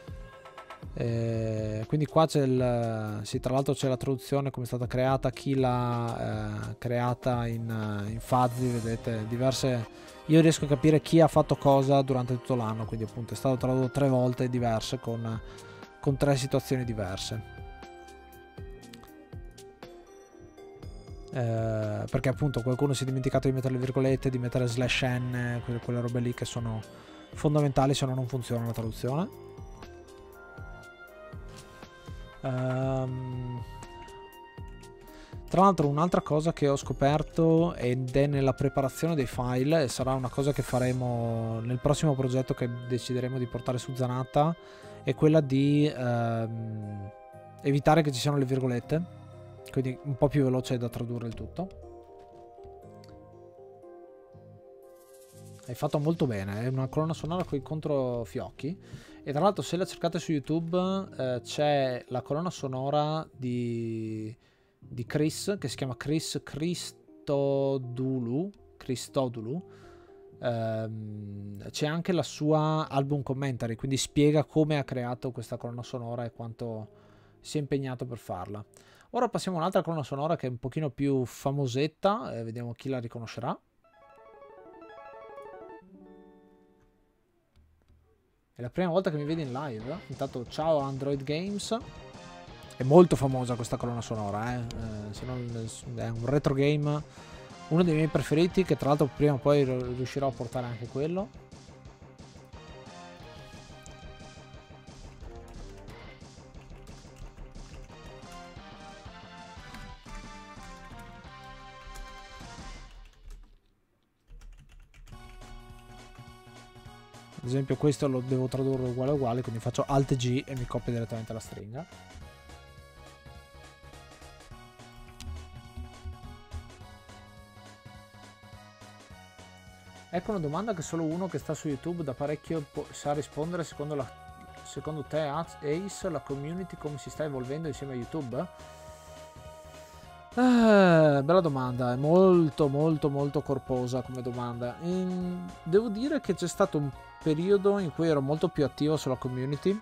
Quindi qua c'è sì, tra l'altro c'è la traduzione, come è stata creata, chi l'ha creata in fasi, vedete, diverse. Io riesco a capire chi ha fatto cosa durante tutto l'anno, quindi appunto è stato tradotto 3 volte diverse con 3 situazioni diverse. Perché appunto qualcuno si è dimenticato di mettere le virgolette, di mettere /n, quelle robe lì che sono fondamentali, se no non funziona la traduzione. Tra l'altro un'altra cosa che ho scoperto, ed è nella preparazione dei file, e sarà una cosa che faremo nel prossimo progetto che decideremo di portare su Zanata, è quella di evitare che ci siano le virgolette, quindi un po' più veloce da tradurre il tutto. Hai fatto molto bene, è una colonna sonora con i controfiocchi, e tra l'altro se la cercate su YouTube c'è la colonna sonora di Chris, che si chiama Chris Christodoulou. C'è anche la sua album commentary, quindi spiega come ha creato questa colonna sonora e quanto si è impegnato per farla. Ora passiamo a un'altra colonna sonora che è un pochino più famosetta, vediamo chi la riconoscerà. È la prima volta che mi vedi in live. Intanto ciao Android Games. È molto famosa questa colonna sonora, è un retro game, uno dei miei preferiti, che tra l'altro prima o poi riuscirò a portare anche quello. Ad esempio questo lo devo tradurre uguale, quindi faccio Alt G e mi copia direttamente la stringa. Ecco una domanda che solo uno che sta su YouTube da parecchio sa rispondere secondo secondo te, Ace, la community come si sta evolvendo insieme a YouTube? Bella domanda, è molto molto molto corposa come domanda. Devo dire che c'è stato un periodo in cui ero molto più attivo sulla community,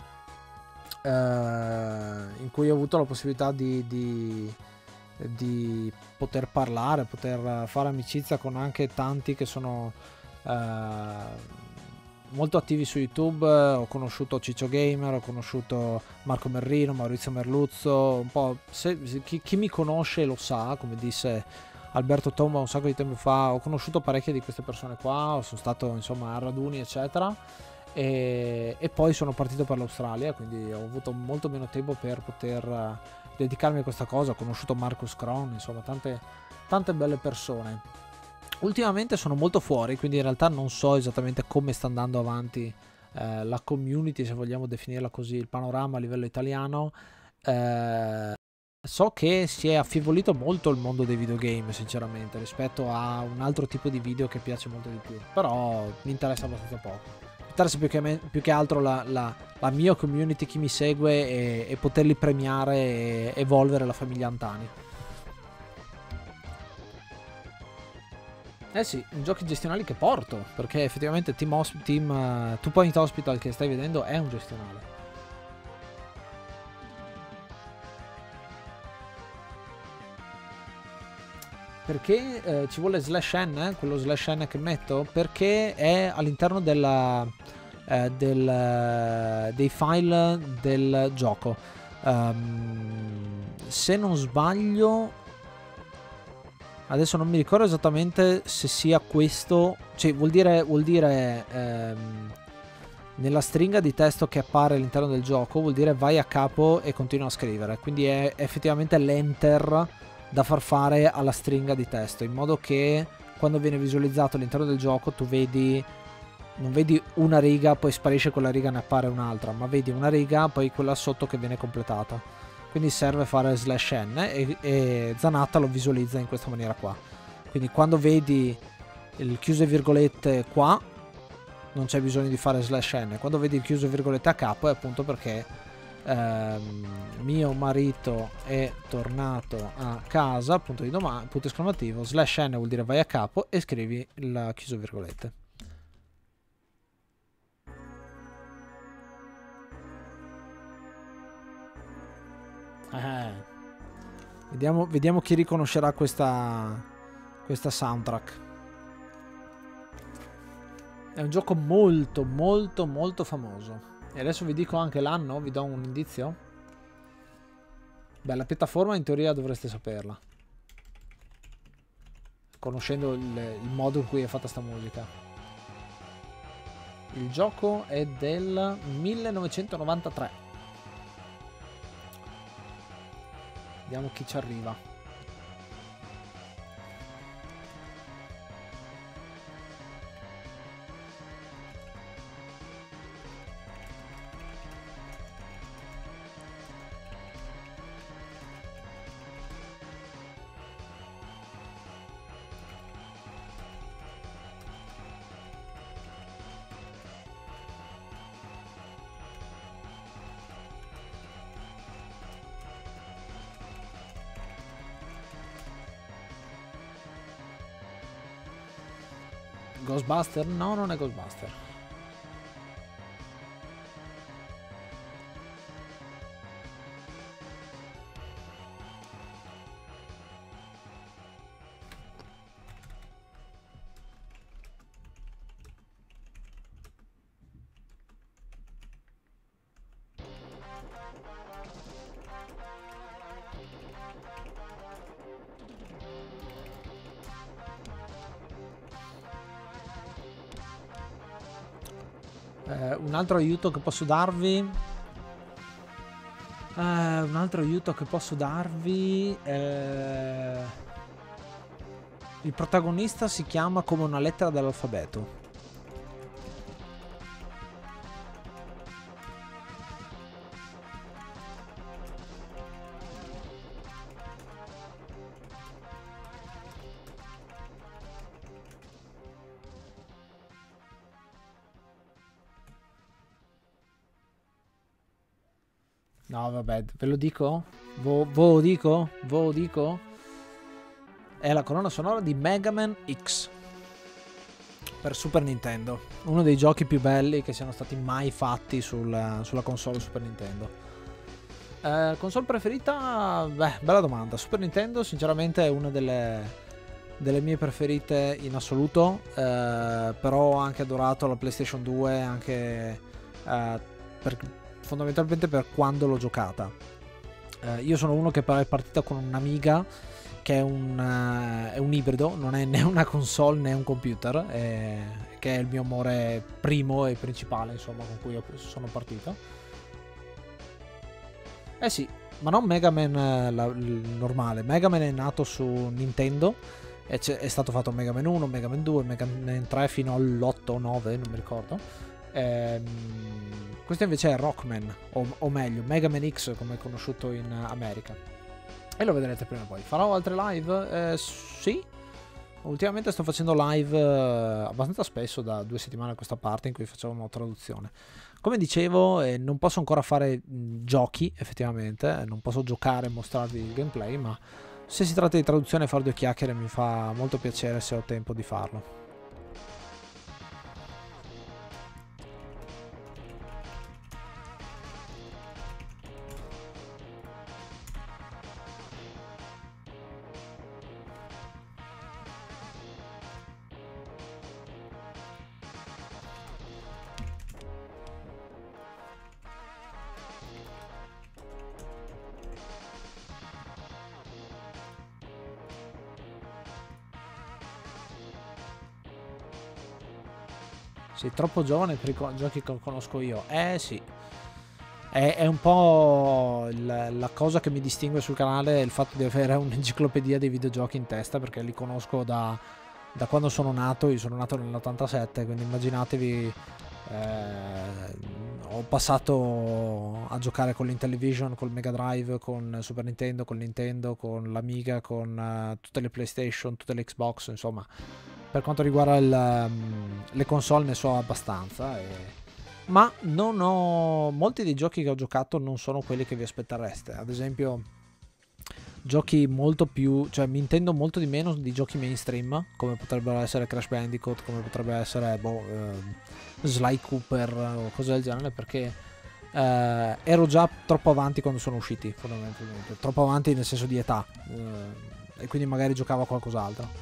in cui ho avuto la possibilità di poter parlare, poter fare amicizia con anche tanti che sono molto attivi su YouTube. Ho conosciuto Ciccio Gamer, ho conosciuto Marco Merrino, Maurizio Merluzzo, un po' chi mi conosce lo sa, come disse Alberto Tomba un sacco di tempo fa. Ho conosciuto parecchie di queste persone qua, sono stato insomma a raduni eccetera, e poi sono partito per l'Australia, quindi ho avuto molto meno tempo per poter dedicarmi a questa cosa. Ho conosciuto Marcus Kron, insomma tante belle persone. Ultimamente sono molto fuori, quindi in realtà non so esattamente come sta andando avanti la community, se vogliamo definirla così, il panorama a livello italiano. So che si è affievolito molto il mondo dei videogame, sinceramente, rispetto a un altro tipo di video che piace molto di più, però mi interessa abbastanza poco. Mi interessa più che altro la mia community, chi mi segue, e poterli premiare e evolvere la famiglia Antani. Eh sì, giochi gestionali che porto, perché effettivamente Two Point Hospital che stai vedendo è un gestionale. Perché ci vuole /n, quello /n che metto? Perché è all'interno dei file del gioco. Se non sbaglio, adesso non mi ricordo esattamente se sia questo, cioè vuol dire nella stringa di testo che appare all'interno del gioco, vuol dire vai a capo e continua a scrivere, quindi è effettivamente l'enter da far fare alla stringa di testo, in modo che quando viene visualizzato all'interno del gioco tu non vedi una riga, poi sparisce quella riga, ne appare un'altra, ma vedi una riga, poi quella sotto che viene completata. Quindi serve fare /n e Zanatta lo visualizza in questa maniera qua. Quindi quando vedi il chiuse virgolette qua non c'è bisogno di fare /n. Quando vedi il chiuse virgolette a capo è appunto perché mio marito è tornato a casa, punto esclamativo, /n vuol dire vai a capo e scrivi il chiuso virgolette. Vediamo chi riconoscerà questa soundtrack. È un gioco molto molto molto famoso. E adesso vi dico anche l'anno, vi do un indizio. Beh, la piattaforma in teoria dovreste saperla, conoscendo il modo in cui è fatta sta musica. Il gioco è del 1993. Vediamo chi ci arriva. Ghostbuster? No, non è Ghostbuster. Un altro aiuto che posso darvi. Il protagonista si chiama come una lettera dell'alfabeto. No, vabbè, ve lo dico? Ve lo dico? Ve lo dico? È la colonna sonora di Mega Man X per Super Nintendo. Uno dei giochi più belli che siano stati mai fatti sulla console Super Nintendo. Console preferita? Beh, bella domanda. Super Nintendo sinceramente è una delle mie preferite in assoluto, però ho anche adorato la PlayStation 2 anche fondamentalmente per quando l'ho giocata. Io sono uno che è partita con un'Amiga che è un ibrido, non è né una console né un computer, che è il mio amore primo e principale, insomma, con cui sono partito. Eh sì, ma non Mega Man il normale. Mega Man è nato su Nintendo e è stato fatto Mega Man 1, Mega Man 2, Mega Man 3 fino all'8 o 9, non mi ricordo. Questo invece è Rockman, o meglio, Mega Man X come è conosciuto in America. E lo vedrete prima o poi. Farò altre live? Sì. Ultimamente sto facendo live abbastanza spesso, da 2 settimane a questa parte, in cui facciamo traduzione. Come dicevo, non posso ancora fare giochi, effettivamente, non posso giocare e mostrarvi il gameplay, ma se si tratta di traduzione e fare 2 chiacchiere mi fa molto piacere se ho tempo di farlo. Sei troppo giovane per i giochi che conosco io. Sì. È un po' la cosa che mi distingue sul canale, è il fatto di avere un'enciclopedia dei videogiochi in testa, perché li conosco da quando sono nato. Io sono nato nell'87, quindi immaginatevi, ho passato a giocare con l'Intellivision, col Mega Drive, con Super Nintendo, con Nintendo, con l'Amiga, con tutte le PlayStation, tutte le Xbox, insomma. Per quanto riguarda le console ne so abbastanza, ma non ho, molti dei giochi che ho giocato non sono quelli che vi aspettereste. Ad esempio, giochi molto più, cioè mi intendo molto di meno di giochi mainstream, come potrebbero essere Crash Bandicoot, come potrebbe essere Sly Cooper o cose del genere, perché ero già troppo avanti quando sono usciti, fondamentalmente. Troppo avanti nel senso di età, e quindi magari giocavo a qualcos'altro.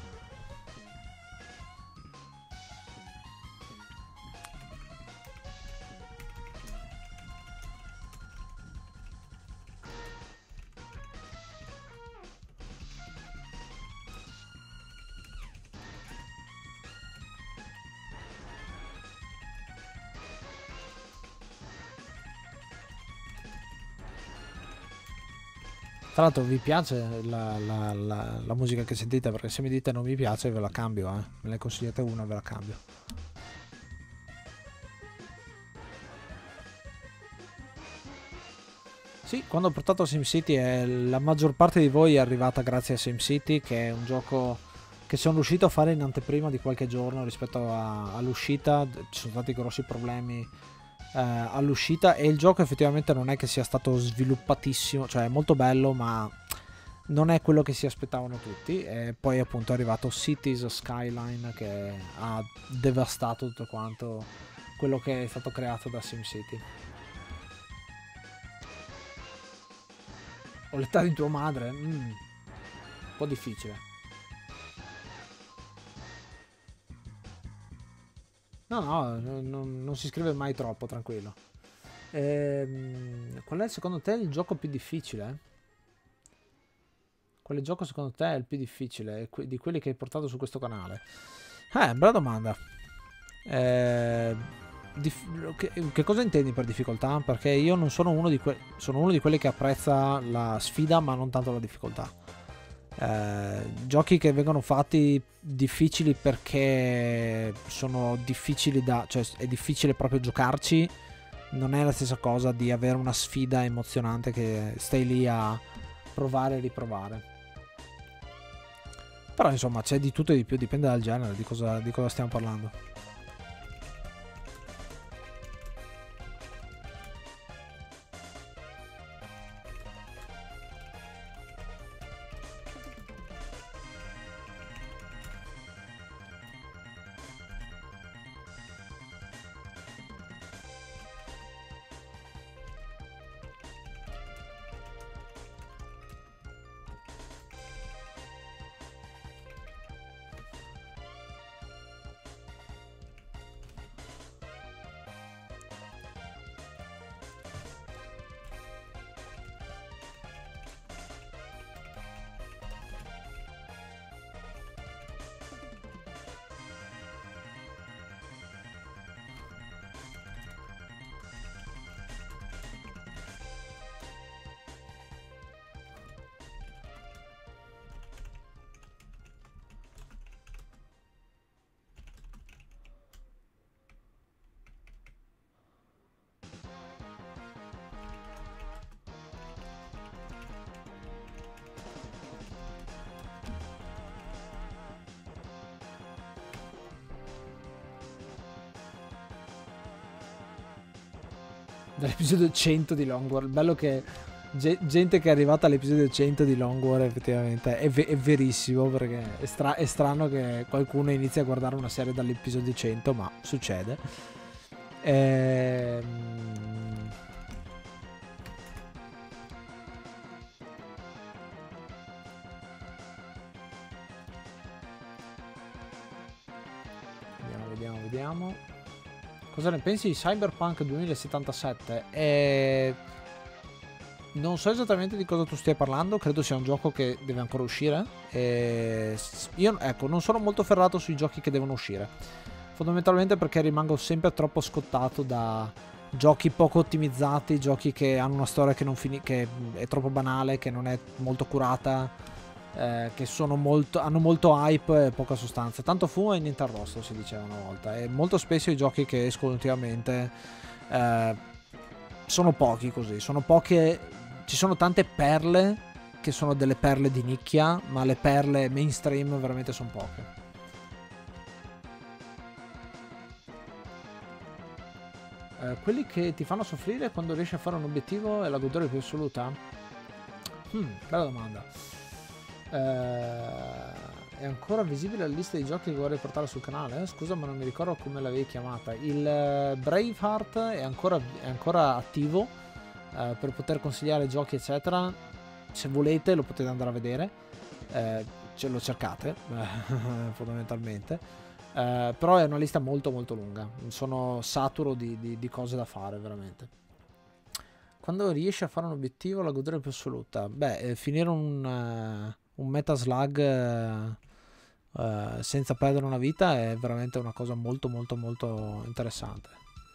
Tra l'altro vi piace la musica che sentite? Perché se mi dite non mi piace ve la cambio, me ne consigliate una e ve la cambio. Sì, quando ho portato SimCity, la maggior parte di voi è arrivata grazie a SimCity, che è un gioco che sono riuscito a fare in anteprima di qualche giorno rispetto all'uscita. Ci sono stati grossi problemi all'uscita, e il gioco effettivamente non è che sia stato sviluppatissimo, cioè è molto bello ma non è quello che si aspettavano tutti. E poi appunto è arrivato Cities Skyline, che ha devastato tutto quanto quello che è stato creato da SimCity. Ho l'età di tua madre? Un po' difficile. No, non si scrive mai troppo, tranquillo. Qual è secondo te il gioco più difficile? Quale gioco secondo te è il più difficile di quelli che hai portato su questo canale? Bella domanda. Che cosa intendi per difficoltà? Perché io non sono uno di sono uno di quelli che apprezza la sfida ma non tanto la difficoltà. Giochi che vengono fatti difficili perché sono difficili cioè è difficile proprio giocarci, non è la stessa cosa di avere una sfida emozionante che stai lì a provare e riprovare. Però insomma c'è di tutto e di più, dipende dal genere, di cosa stiamo parlando. dall'episodio 100 di Long War. Bello che gente che è arrivata all'episodio 100 di Long War effettivamente è verissimo, perché è strano che qualcuno inizi a guardare una serie dall'episodio 100, ma succede. Vediamo. Cosa ne pensi di Cyberpunk 2077? Non so esattamente di cosa tu stia parlando, credo sia un gioco che deve ancora uscire. Io, ecco, non sono molto ferrato sui giochi che devono uscire, fondamentalmente perché rimango sempre troppo scottato da giochi poco ottimizzati, giochi che hanno una storia che che è troppo banale, che non è molto curata, che hanno molto hype e poca sostanza. Tanto fumo e niente arrosto, si diceva una volta, e molto spesso i giochi che escono ultimamente sono pochi così, sono poche. Ci sono tante perle che sono delle perle di nicchia, ma le perle mainstream veramente sono poche. Quelli che ti fanno soffrire quando riesci a fare un obiettivo è la goduria più assoluta? Bella domanda. È ancora visibile la lista dei giochi che vorrei portare sul canale? Scusa, ma non mi ricordo come l'avevi chiamata. Il Braveheart è ancora attivo, per poter consigliare giochi eccetera. Se volete lo potete andare a vedere, lo cercate fondamentalmente, però è una lista molto molto lunga, sono saturo di cose da fare veramente. Quando riesci a fare un obiettivo, la goduria più assoluta? Finire un Metaslug senza perdere una vita è veramente una cosa molto molto molto interessante.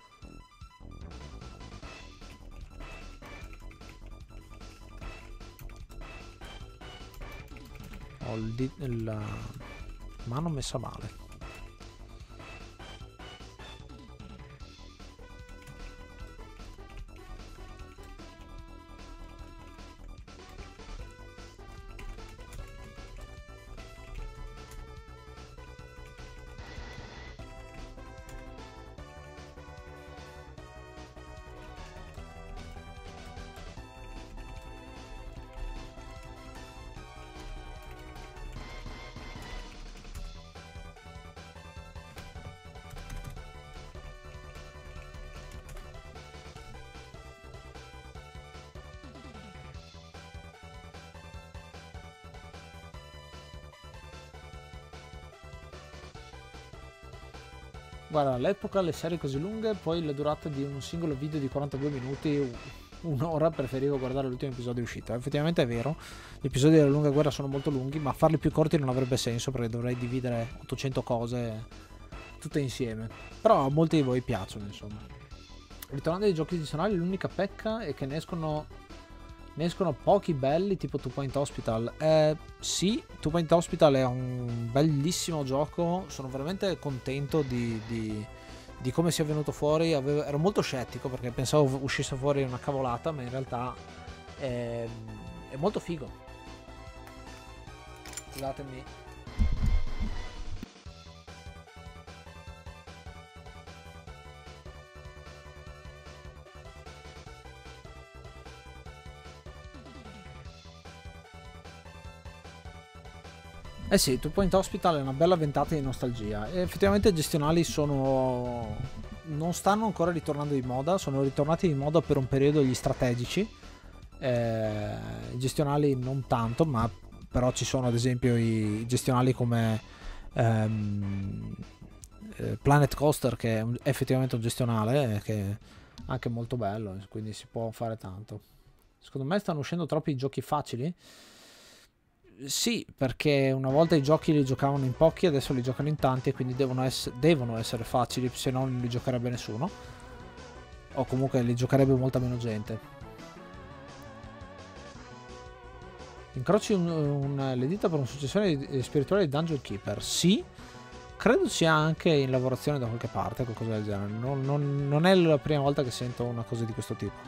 Ho la mano messa male. Guarda, all'epoca le serie così lunghe, poi la durata di un singolo video di 42 minuti, un'ora, preferivo guardare l'ultimo episodio uscito. Effettivamente è vero, gli episodi della lunga guerra sono molto lunghi, ma farli più corti non avrebbe senso, perché dovrei dividere 800 cose tutte insieme. Però a molti di voi piacciono, insomma. Ritornando ai giochi addizionali, l'unica pecca è che ne escono pochi belli, tipo Two Point Hospital. Sì, Two Point Hospital è un bellissimo gioco, sono veramente contento di come sia venuto fuori. Ero molto scettico perché pensavo uscisse fuori una cavolata, ma in realtà è molto figo. Scusatemi. Eh sì, Two Point Hospital è una bella ventata di nostalgia, e effettivamente i gestionali non stanno ancora ritornando di moda, sono ritornati di moda per un periodo gli strategici, i gestionali non tanto, ma però ci sono ad esempio i gestionali come Planet Coaster, che è effettivamente un gestionale che è anche molto bello, quindi si può fare tanto. Secondo me stanno uscendo troppi giochi facili. Sì, perché una volta i giochi li giocavano in pochi, adesso li giocano in tanti, e quindi devono essere facili, se no non li giocherebbe nessuno, o comunque li giocherebbe molta meno gente. Incroci l'edita per un successore spirituale di Dungeon Keeper? Sì, credo sia anche in lavorazione da qualche parte, qualcosa del genere. Non è la prima volta che sento una cosa di questo tipo.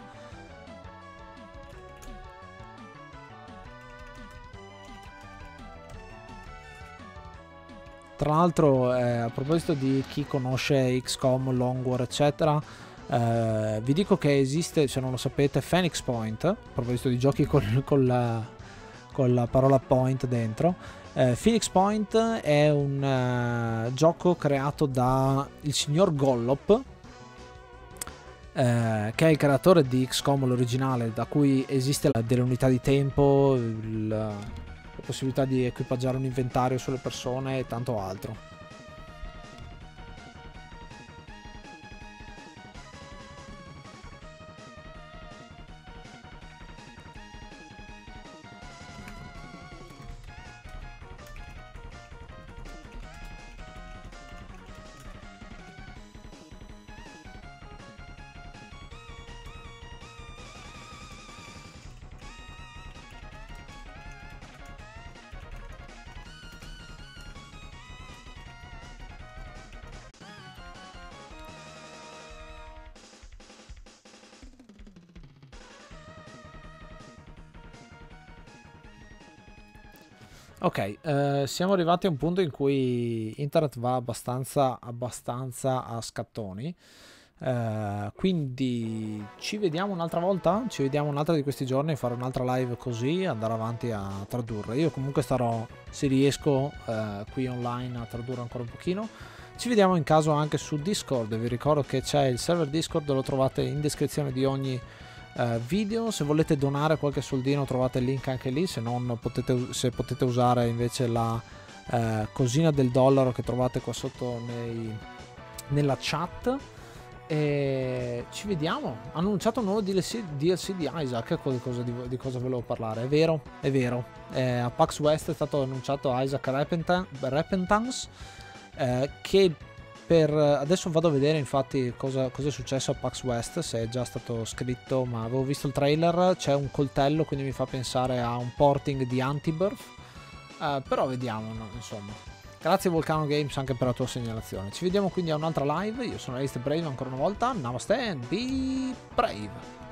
Tra l'altro, a proposito di chi conosce XCOM, Long War eccetera, Vi dico che esiste, se non lo sapete, Phoenix Point, a proposito di giochi con la parola point dentro. Phoenix Point è un gioco creato da il signor Gollop, che è il creatore di XCOM, l'originale, da cui esiste delle unità di tempo, la possibilità di equipaggiare un inventario sulle persone e tanto altro. Ok, siamo arrivati a un punto in cui internet va abbastanza a scattoni. Quindi ci vediamo un'altra volta, ci vediamo un'altra di questi giorni, fare un'altra live così, andare avanti a tradurre. Io comunque starò, se riesco, qui online a tradurre ancora un pochino. Ci vediamo in caso anche su Discord. Vi ricordo che c'è il server Discord, lo trovate in descrizione di ogni video. Se volete donare qualche soldino trovate il link anche lì, se non potete usare invece la cosina del dollaro che trovate qua sotto nella chat. E ci vediamo. Hanno annunciato un nuovo DLC di Isaac. Di cosa volevo parlare? È vero, è vero. A PAX West è stato annunciato Isaac Repentance, che adesso vado a vedere infatti cosa è successo a PAX West, se è già stato scritto, ma avevo visto il trailer, c'è un coltello, quindi mi fa pensare a un porting di Antibirth, però vediamo, no? Insomma. Grazie Volcano Games anche per la tua segnalazione. Ci vediamo quindi a un'altra live. Io sono Ace the Brave ancora una volta. Namaste and be brave.